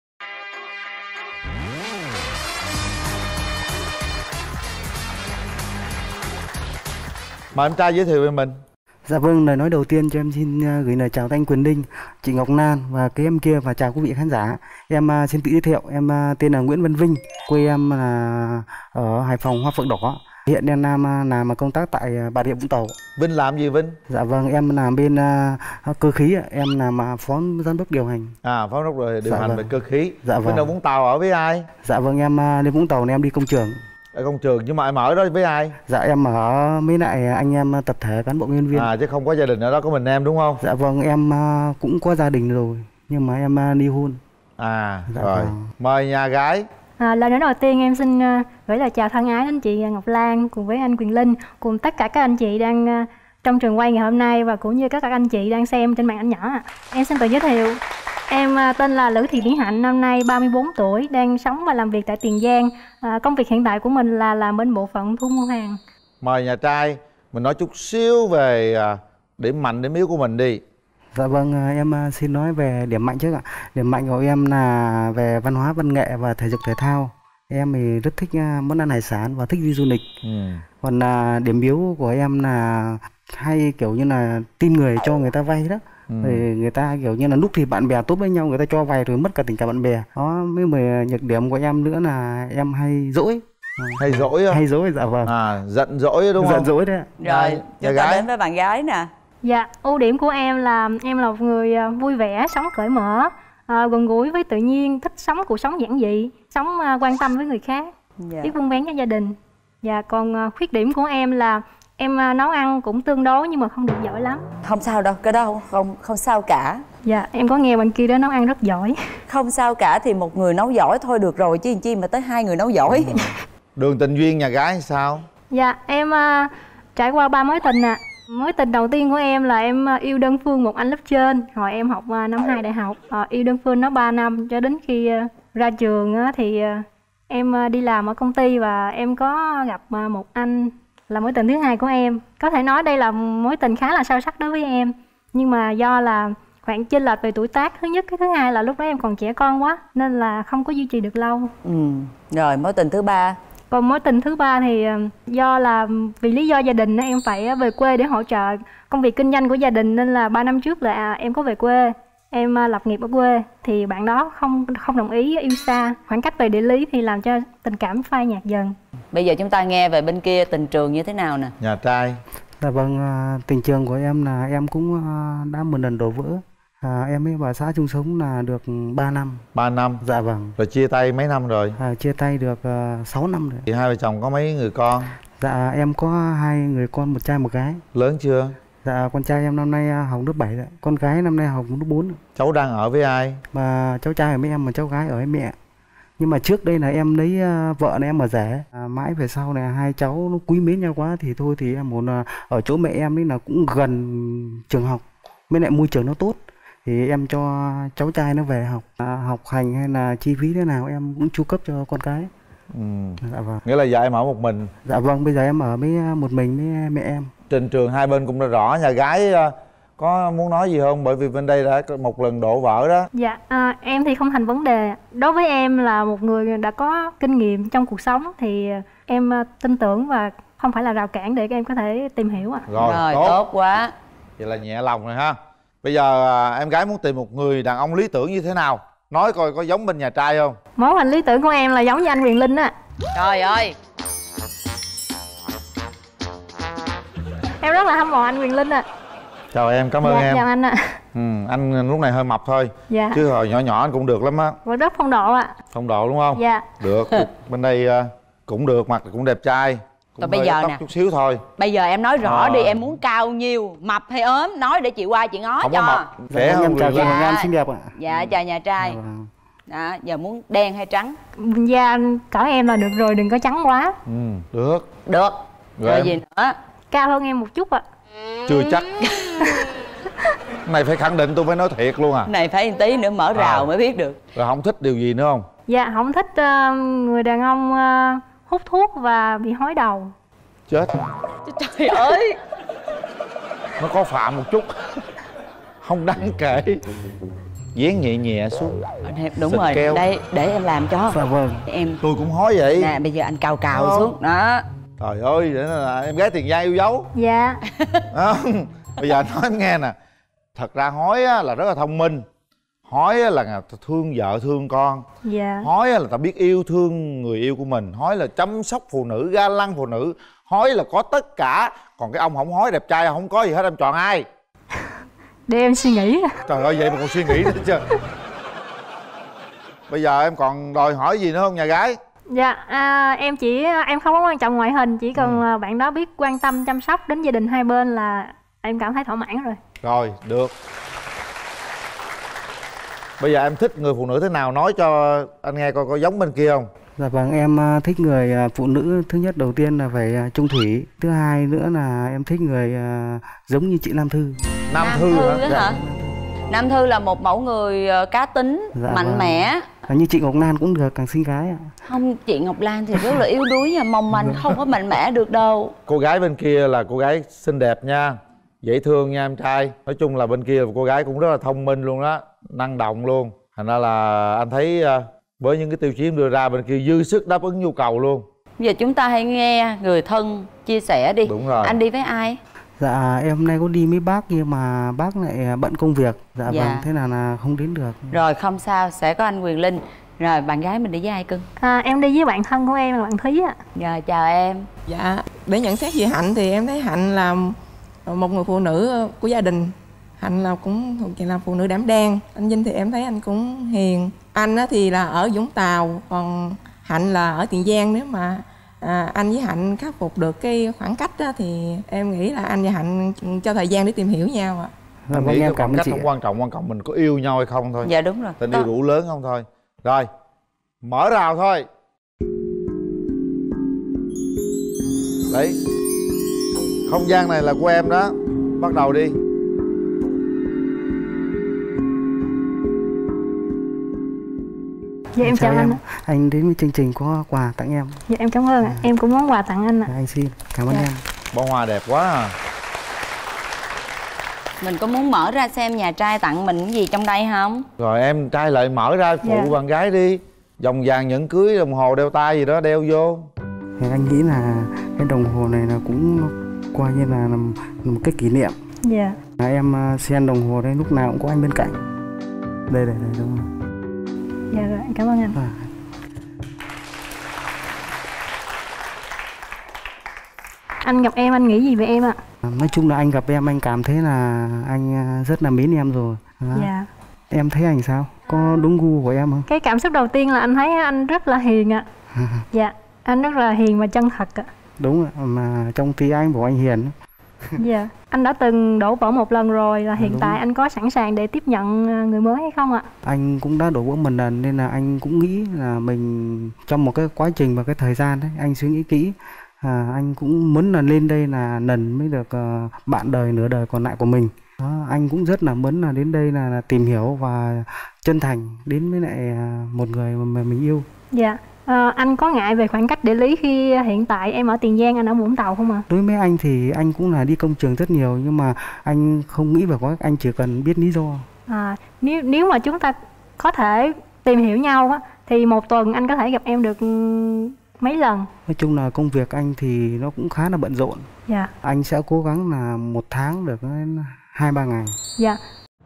Mời em trai giới thiệu về mình. Dạ vâng, lời nói đầu tiên cho em xin gửi lời chào tới anh Quyền Linh, chị Ngọc Lan và cái em kia, và chào quý vị khán giả. Em xin tự giới thiệu, em tên là Nguyễn Văn Vinh, quê em là ở Hải Phòng, Hoa Phượng Đỏ. Hiện em làm công tác tại Bà Rịa Vũng Tàu. Vinh làm gì Vinh? Dạ vâng, em làm bên cơ khí, em làm phó giám đốc điều hành. Phó giám đốc điều dạ hành vâng. về cơ khí. Dạ vâng. Vinh ở Vũng Tàu ở với ai? Dạ vâng, em lên Vũng Tàu này em đi công trường. Ở công trường, nhưng mà em ở đó với ai? Dạ em ở mấy lại anh em tập thể cán bộ nhân viên. Chứ không có gia đình ở đó, có mình em đúng không? Dạ vâng, em cũng có gia đình rồi, nhưng mà em ly hôn. Dạ rồi. Vâng. Mời nhà gái. Lời nói đầu tiên em xin gửi lời chào thân ái đến chị Ngọc Lan cùng với anh Quyền Linh, cùng tất cả các anh chị đang trong trường quay ngày hôm nay và cũng như các anh chị đang xem trên màn ảnh nhỏ. Em xin tự giới thiệu. Em tên là Lữ Thị Mỹ Hạnh, năm nay 34 tuổi, đang sống và làm việc tại Tiền Giang. Công việc hiện tại của mình là làm bên bộ phận thu mua hàng. Mời nhà trai, mình nói chút xíu về điểm mạnh, điểm yếu của mình đi. Dạ vâng, em xin nói về điểm mạnh trước ạ. Điểm mạnh của em là về văn hóa, văn nghệ và thể dục thể thao. Em thì rất thích món ăn hải sản và thích đi du lịch. Còn điểm yếu của em là hay kiểu như là tin người cho người ta vay đó. Thì người ta kiểu như là lúc thì bạn bè tốt với nhau, người ta cho vay rồi mất cả tình cảm bạn bè. Đó, với nhược điểm của em nữa là em hay dỗi. Hay dỗi á? Hay dỗi, dạ vâng. Giận dỗi đúng không? Giận dỗi đấy ạ. Rồi, chúng ta đến với bạn gái nè. Dạ, ưu điểm của em là một người vui vẻ, sống cởi mở, gần gũi với tự nhiên, thích sống cuộc sống giản dị, sống quan tâm với người khác, biết buôn bán cho gia đình. Dạ, còn khuyết điểm của em là em nấu ăn cũng tương đối nhưng mà không được giỏi lắm. Không sao đâu, cái đó không sao cả. Dạ, em có nghe bạn kia đó nấu ăn rất giỏi. Không sao cả, thì một người nấu giỏi thôi được rồi chứ chi mà tới 2 người nấu giỏi. Đường tình duyên nhà gái sao? Dạ, em trải qua 3 mối tình ạ. Mối tình đầu tiên của em là em yêu đơn phương một anh lớp trên, hồi em học năm 2 đại học. Yêu đơn phương nó 3 năm cho đến khi ra trường thì em đi làm ở công ty và em có gặp một anh là mối tình thứ hai của em. Có thể nói đây là mối tình khá là sâu sắc đối với em, nhưng mà do là khoảng chênh lệch về tuổi tác thứ nhất, cái thứ hai là lúc đó em còn trẻ con quá nên là không có duy trì được lâu. Rồi mối tình thứ ba. Còn mối tình thứ ba thì do là vì lý do gia đình em phải về quê để hỗ trợ công việc kinh doanh của gia đình, nên là 3 năm trước là em có về quê, em lập nghiệp ở quê, thì bạn đó không đồng ý yêu xa, khoảng cách về địa lý thì làm cho tình cảm phai nhạt dần. Bây giờ chúng ta nghe về bên kia tình trường như thế nào nè. Nhà trai. Dạ vâng, tình trường của em là em cũng đã một lần đổ vỡ. Em với bà xã chung sống là được 3 năm. 3 năm? Dạ vâng. Rồi chia tay mấy năm rồi? Chia tay được 6 năm rồi. Thì hai vợ chồng có mấy người con? Dạ em có 2 người con, một trai một gái. Lớn chưa? Dạ con trai em năm nay học lớp 7 rồi. Con gái năm nay học lớp 4 rồi. Cháu đang ở với ai? Mà cháu trai ở với em, mà cháu gái ở với mẹ. Nhưng mà trước đây là em lấy vợ này em ở rể. Mãi về sau này hai cháu nó quý mến nhau quá thì thôi thì em muốn ở chỗ mẹ em ấy là cũng gần trường học, với lại môi trường nó tốt, thì em cho cháu trai nó về học, học hành hay là chi phí thế nào em cũng chu cấp cho con cái. Dạ vâng. Nghĩa là giờ em ở một mình? Dạ vâng, bây giờ em ở với một mình với mẹ em. Trên trường hai bên cũng đã rõ. Nhà gái có muốn nói gì không? Bởi vì bên đây đã một lần đổ vỡ đó. Dạ, em thì không thành vấn đề. Đối với em là một người đã có kinh nghiệm trong cuộc sống thì em tin tưởng và không phải là rào cản để các em có thể tìm hiểu ạ. Rồi tốt quá. Vậy là nhẹ lòng rồi ha. Bây giờ em gái muốn tìm một người đàn ông lý tưởng như thế nào? Nói coi có giống bên nhà trai không? Mẫu hình lý tưởng của em là giống như anh Quyền Linh á. Trời ơi. Em rất là hâm mộ anh Quyền Linh ạ. Chào em, cảm ơn em. Chào anh ạ. Anh lúc này hơi mập thôi. Dạ. Chứ hồi nhỏ nhỏ anh cũng được lắm á. Vẫn rất phong độ ạ. Phong độ đúng không? Dạ. Được. Bên đây cũng được, mặt cũng đẹp trai. Cũng rồi bây giờ nè, chút xíu thôi. Bây giờ em nói rõ đi, em muốn cao nhiêu, mập hay ốm, nói để chị qua chị ngó không cho. Không có mập, khỏe không? Chào em xinh đẹp ạ. Dạ, chào nhà trai. Đó, giờ muốn đen hay trắng? Da cỡ em là được rồi, đừng có trắng quá. Được. Được. Rồi gì nữa? Cao hơn em một chút ạ. Chưa chắc. Này phải khẳng định, tôi phải nói thiệt luôn à. Này phải tí nữa mở rào mới biết được. Rồi không thích điều gì nữa không? Dạ, không thích người đàn ông hút thuốc và bị hói đầu. Chết. Trời ơi. Nó có phạm một chút. Không đáng kể. Dán nhẹ nhẹ xuống. Đúng rồi, keo. Đây để em làm cho. Dạ vâng. Em tôi cũng hói vậy. Nè bây giờ anh cào xuống đó. Trời ơi, để là em gái Tiền Giang yêu dấu. Dạ. Bây giờ anh nói em nghe nè. Thật ra hói là rất là thông minh. Hói là thương vợ thương con. Dạ. Hói là ta biết yêu thương người yêu của mình. Hói là chăm sóc phụ nữ, ga lăng phụ nữ. Hói là có tất cả. Còn cái ông không hói đẹp trai không có gì hết, em chọn ai? Để em suy nghĩ. Trời ơi, vậy mà còn suy nghĩ nữa chứ. Bây giờ em còn đòi hỏi gì nữa không nhà gái? Dạ, em không có quan trọng ngoại hình, chỉ cần bạn đó biết quan tâm chăm sóc đến gia đình hai bên là em cảm thấy thỏa mãn rồi. Rồi, được. Bây giờ em thích người phụ nữ thế nào, nói cho anh nghe coi có giống bên kia không? Dạ vâng, em thích người phụ nữ thứ nhất đầu tiên là phải trung thủy. Thứ hai nữa là em thích người giống như chị Nam Thư. Nam Thư hả? Nam Thư là một mẫu người cá tính, mạnh mẽ. Như chị Ngọc Lan cũng được, càng xinh gái ạ. Không, chị Ngọc Lan thì rất là yếu đuối nha, mong manh, không có mạnh mẽ được đâu. Cô gái bên kia là cô gái xinh đẹp nha, dễ thương nha em trai. Nói chung là bên kia là cô gái cũng rất là thông minh luôn đó, năng động luôn. Thành ra là anh thấy với những cái tiêu chí em đưa ra bên kia dư sức đáp ứng nhu cầu luôn. Bây giờ chúng ta hãy nghe người thân chia sẻ đi. Đúng rồi. Anh đi với ai? Dạ em hôm nay có đi với bác nhưng mà bác lại bận công việc. Dạ vâng, thế là không đến được. Rồi không sao, sẽ có anh Quyền Linh. Rồi bạn gái mình đi với ai cưng? Em đi với bạn thân của em là bạn Thúy ạ. Rồi chào em. Dạ, để nhận xét về Hạnh thì em thấy Hạnh là một người phụ nữ của gia đình. Hạnh là cũng thuộc là phụ nữ đảm đang. Anh Vinh thì em thấy anh cũng hiền. Anh thì là ở Vũng Tàu, còn Hạnh là ở Tiền Giang. Nếu mà anh với Hạnh khắc phục được cái khoảng cách đó, thì em nghĩ là anh và Hạnh cho thời gian để tìm hiểu nhau ạ. Em nghĩ cái khoảng cách không quan trọng mình có yêu nhau hay không thôi. Dạ đúng rồi. Tình yêu đủ lớn không thôi. Rồi, mở rào thôi. Đấy, không gian này là của em đó. Bắt đầu đi. Dạ em chào anh. Anh đến với chương trình có quà tặng em. Dạ em cảm ơn ạ. Em cũng món quà tặng anh ạ. Anh xin, cảm ơn em. Bó hoa đẹp quá à. Mình có muốn mở ra xem nhà trai tặng mình cái gì trong đây không? Rồi em trai lại mở ra phụ bạn gái đi. Vòng vàng nhẫn cưới, đồng hồ đeo tay gì đó đeo vô. Thì anh nghĩ là cái đồng hồ này là cũng coi như là một cái kỷ niệm. Dạ. Em xem đồng hồ đây lúc nào cũng có anh bên cạnh. Đây đúng không? Dạ rồi, cảm ơn anh. Anh gặp em, anh nghĩ gì về em ạ? Nói chung là anh gặp em, anh cảm thấy là anh rất là mến em rồi. Dạ. Em thấy anh sao? Có đúng gu của em không? Cái cảm xúc đầu tiên là anh thấy anh rất là hiền ạ. Dạ, anh rất là hiền và chân thật ạ. Đúng ạ, mà trong tí anh bảo anh hiền. Dạ, anh đã từng đổ vỡ một lần rồi, là hiện tại anh có sẵn sàng để tiếp nhận người mới hay không ạ? Anh cũng đã đổ vỡ một lần nên là anh cũng nghĩ là mình trong một cái quá trình và cái thời gian đấy, anh suy nghĩ kỹ. Anh cũng muốn là lên đây là lần mới được bạn đời nửa đời còn lại của mình. Anh cũng rất là muốn là đến đây là tìm hiểu và chân thành đến với lại một người mà mình yêu. Dạ. Anh có ngại về khoảng cách địa lý khi hiện tại em ở Tiền Giang, anh ở Vũng Tàu không ạ? Đối với anh thì anh cũng là đi công trường rất nhiều, nhưng mà anh không nghĩ về quá, anh chỉ cần biết lý do. Nếu mà chúng ta có thể tìm hiểu nhau á, thì một tuần anh có thể gặp em được mấy lần? Nói chung là công việc anh thì nó cũng khá là bận rộn. Dạ. Anh sẽ cố gắng là một tháng được 2-3 ngày. Dạ.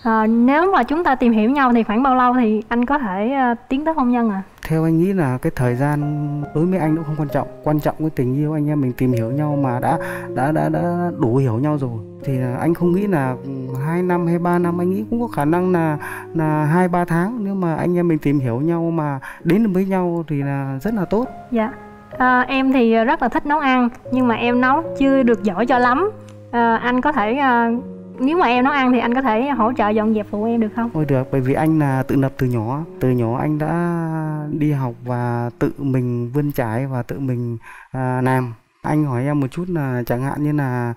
Nếu mà chúng ta tìm hiểu nhau thì khoảng bao lâu thì anh có thể tiến tới hôn nhân ạ? Theo anh nghĩ là cái thời gian đối với anh cũng không quan trọng cái tình yêu anh em mình tìm hiểu nhau mà đã đủ hiểu nhau rồi thì là anh không nghĩ là 2 năm hay 3 năm, anh nghĩ cũng có khả năng là 2-3 tháng. Nếu mà anh em mình tìm hiểu nhau mà đến được với nhau thì là rất là tốt. Dạ. Em thì rất là thích nấu ăn nhưng mà em nấu chưa được giỏi cho lắm. Anh có thể nếu mà em nấu ăn thì anh có thể hỗ trợ dọn dẹp phụ em được không? Thôi được, bởi vì anh là tự lập từ nhỏ anh đã đi học và tự mình vươn trải và tự mình làm. Anh hỏi em một chút là chẳng hạn như là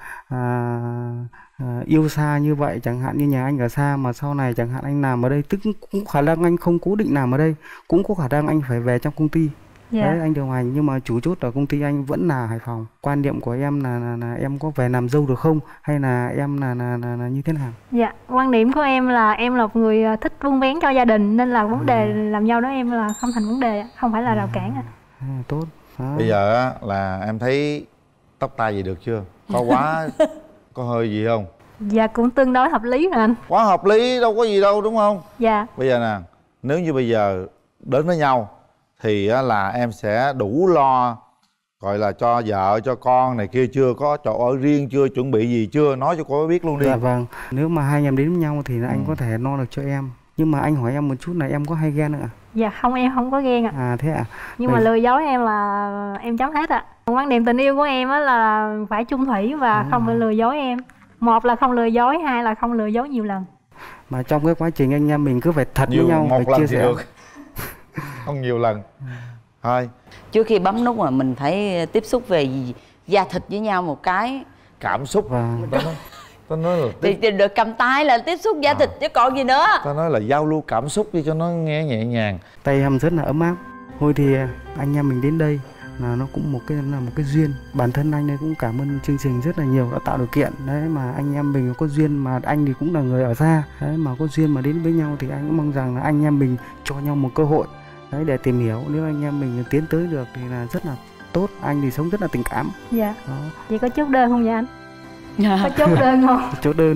yêu xa như vậy, chẳng hạn như nhà anh ở xa mà sau này chẳng hạn anh làm ở đây, tức cũng khả năng anh không cố định làm ở đây, cũng có khả năng anh phải về trong công ty. Đấy, anh điều hành nhưng mà chủ chốt ở công ty anh vẫn là Hải Phòng. Quan điểm của em là em có về làm dâu được không hay là em là như thế nào? Dạ, quan điểm của em là một người thích vun vén cho gia đình nên là vấn đề làm dâu đó em là không thành vấn đề, không phải là rào cản ạ. Tốt. Bây giờ á, là em thấy tóc tai gì được chưa? Có quá có hơi gì không? Dạ cũng tương đối hợp lý rồi anh. Quá hợp lý, đâu có gì đâu đúng không? Dạ. Bây giờ nè, nếu như bây giờ đến với nhau thì là em sẽ đủ lo gọi là cho vợ cho con này kia chưa, có chỗ ở riêng chưa, chuẩn bị gì chưa, nói cho cô ấy biết luôn đi. Dạ vâng, nếu mà hai anh em đến với nhau thì là anh có thể lo được cho em. Nhưng mà anh hỏi em một chút là em có hay ghen nữa ạ? Dạ không, em không có ghen ạ. Thế ạ? Nhưng mà lừa dối em là em chấm hết ạ. Quan điểm tình yêu của em á là phải chung thủy và không phải lừa dối em. Một là không lừa dối, hai là không lừa dối nhiều lần. Mà trong cái quá trình anh em mình cứ phải thật với nhau, một phải lần chia thì sẻ được. Không nhiều lần. Thôi trước khi bấm nút mà mình phải tiếp xúc về da thịt với nhau một cái. Cảm xúc. Tao nói là thì được cầm tay là tiếp xúc da thịt chứ còn gì nữa. Tao nói là giao lưu cảm xúc đi cho nó nghe nhẹ nhàng. Tay em rất là ấm áp. Thôi thì anh em mình đến đây là nó cũng một cái duyên. Bản thân anh đây cũng cảm ơn chương trình rất là nhiều đã tạo điều kiện đấy mà anh em mình có duyên, mà anh thì cũng là người ở xa đấy mà có duyên mà đến với nhau thì anh cũng mong rằng là anh em mình cho nhau một cơ hội đấy để tìm hiểu. Nếu anh em mình tiến tới được thì là rất là tốt. Anh thì sống rất là tình cảm. Dạ. Vậy có chốt đơn không vậy anh? Có chốt đơn không? Chốt đơn.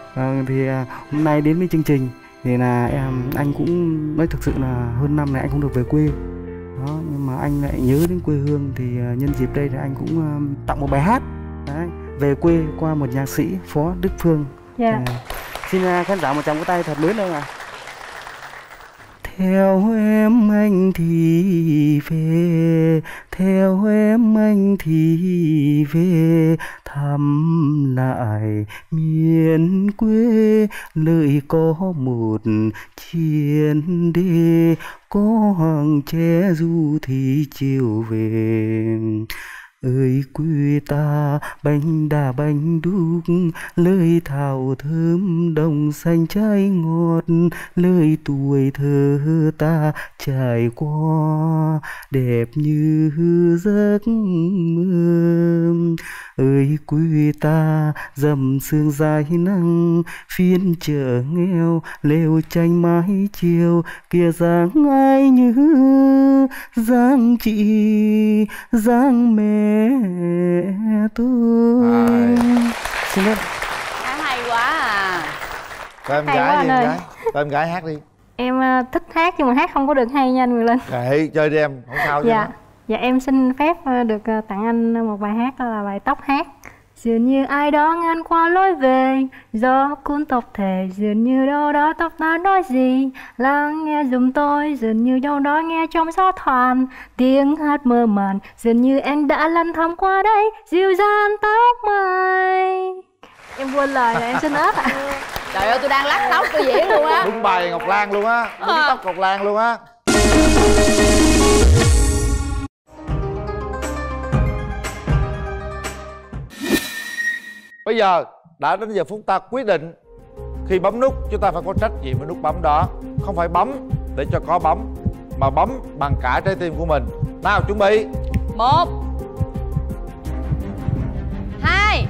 Thì hôm nay đến với chương trình thì là anh cũng nói thực sự là hơn năm này anh không được về quê đó, nhưng mà anh lại nhớ đến quê hương thì nhân dịp đây thì anh cũng tặng một bài hát đấy, về quê qua một nhạc sĩ Phó Đức Phương. Xin khán giả một tràng vỗ tay thật lớn đâu ạ. Theo em anh thì về, theo em anh thì về, thăm lại miền quê, nơi có một chiến đê, có hàng tre du thì chiều về. Ơi quê ta bánh đa bánh đúc, lời thảo thơm đồng xanh trái ngọt, lời tuổi thơ ta trải qua đẹp như giấc mơ. Ơi quê ta dầm sương dài nắng, phiên chợ nghèo lều tranh mái chiều, kia dáng ai như dáng chị dáng mẹ tôi. Xin lỗi. Hát hay quá à. Cho em gái đi, cho em gái hát đi. Em thích hát nhưng mà hát không có được hay nha anh Quyền Linh. Kệ, chơi đi em, không sao. Dạ. Dạ em xin phép được tặng anh một bài hát là bài Tóc Hát. Dường như ai đó ngang qua lối về, gió cuốn tóc thề, dường như đâu đó tóc ta nói gì, lắng nghe giùm tôi, dường như đâu đó nghe trong gió thoảng tiếng hát mơ màng, dường như anh đã lần thăm qua đây, dịu dàng tóc mai. Em quên lời rồi, em xin ớt ạ. Trời ơi, tôi đang lắc tóc tôi diễn luôn á. Đúng bài Ngọc Lan luôn á, đúng tóc Ngọc Lan luôn á. Bây giờ đã đến giờ phút ta quyết định. Khi bấm nút chúng ta phải có trách nhiệm với nút bấm đó. Không phải bấm để cho có bấm, mà bấm bằng cả trái tim của mình. Nào chuẩn bị. 1 2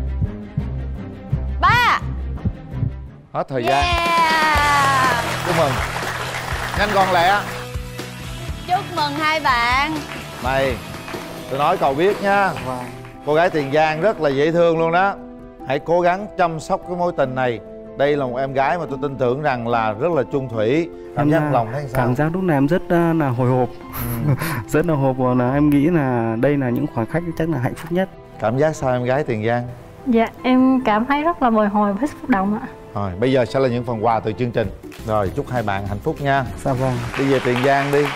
3. Hết thời gian. Chúc mừng. Nhanh gọn lẹ. Chúc mừng hai bạn. Này, tôi nói cậu biết nha, cô gái Tiền Giang rất là dễ thương luôn đó. Hãy cố gắng chăm sóc cái mối tình này Đây là một em gái mà tôi tin tưởng rằng là rất là chung thủy. Cảm giác lòng thấy sao? Cảm giác lúc này em rất là hồi hộp. Rất là hồi hộp, và em nghĩ là đây là những khoảnh khắc chắc là hạnh phúc nhất. Cảm giác sao em gái Tiền Giang? Dạ em cảm thấy rất là bồi hồi và hết xúc động ạ. Rồi bây giờ sẽ là những phần quà từ chương trình. Rồi chúc hai bạn hạnh phúc nha. Dạ vâng. Đi về Tiền Giang đi.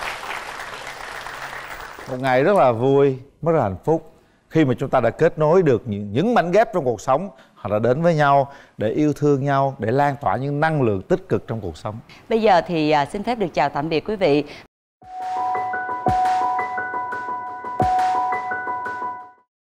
Một ngày rất là vui, rất là hạnh phúc khi mà chúng ta đã kết nối được những mảnh ghép trong cuộc sống. Họ đã đến với nhau để yêu thương nhau, để lan tỏa những năng lượng tích cực trong cuộc sống. Bây giờ thì xin phép được chào tạm biệt quý vị.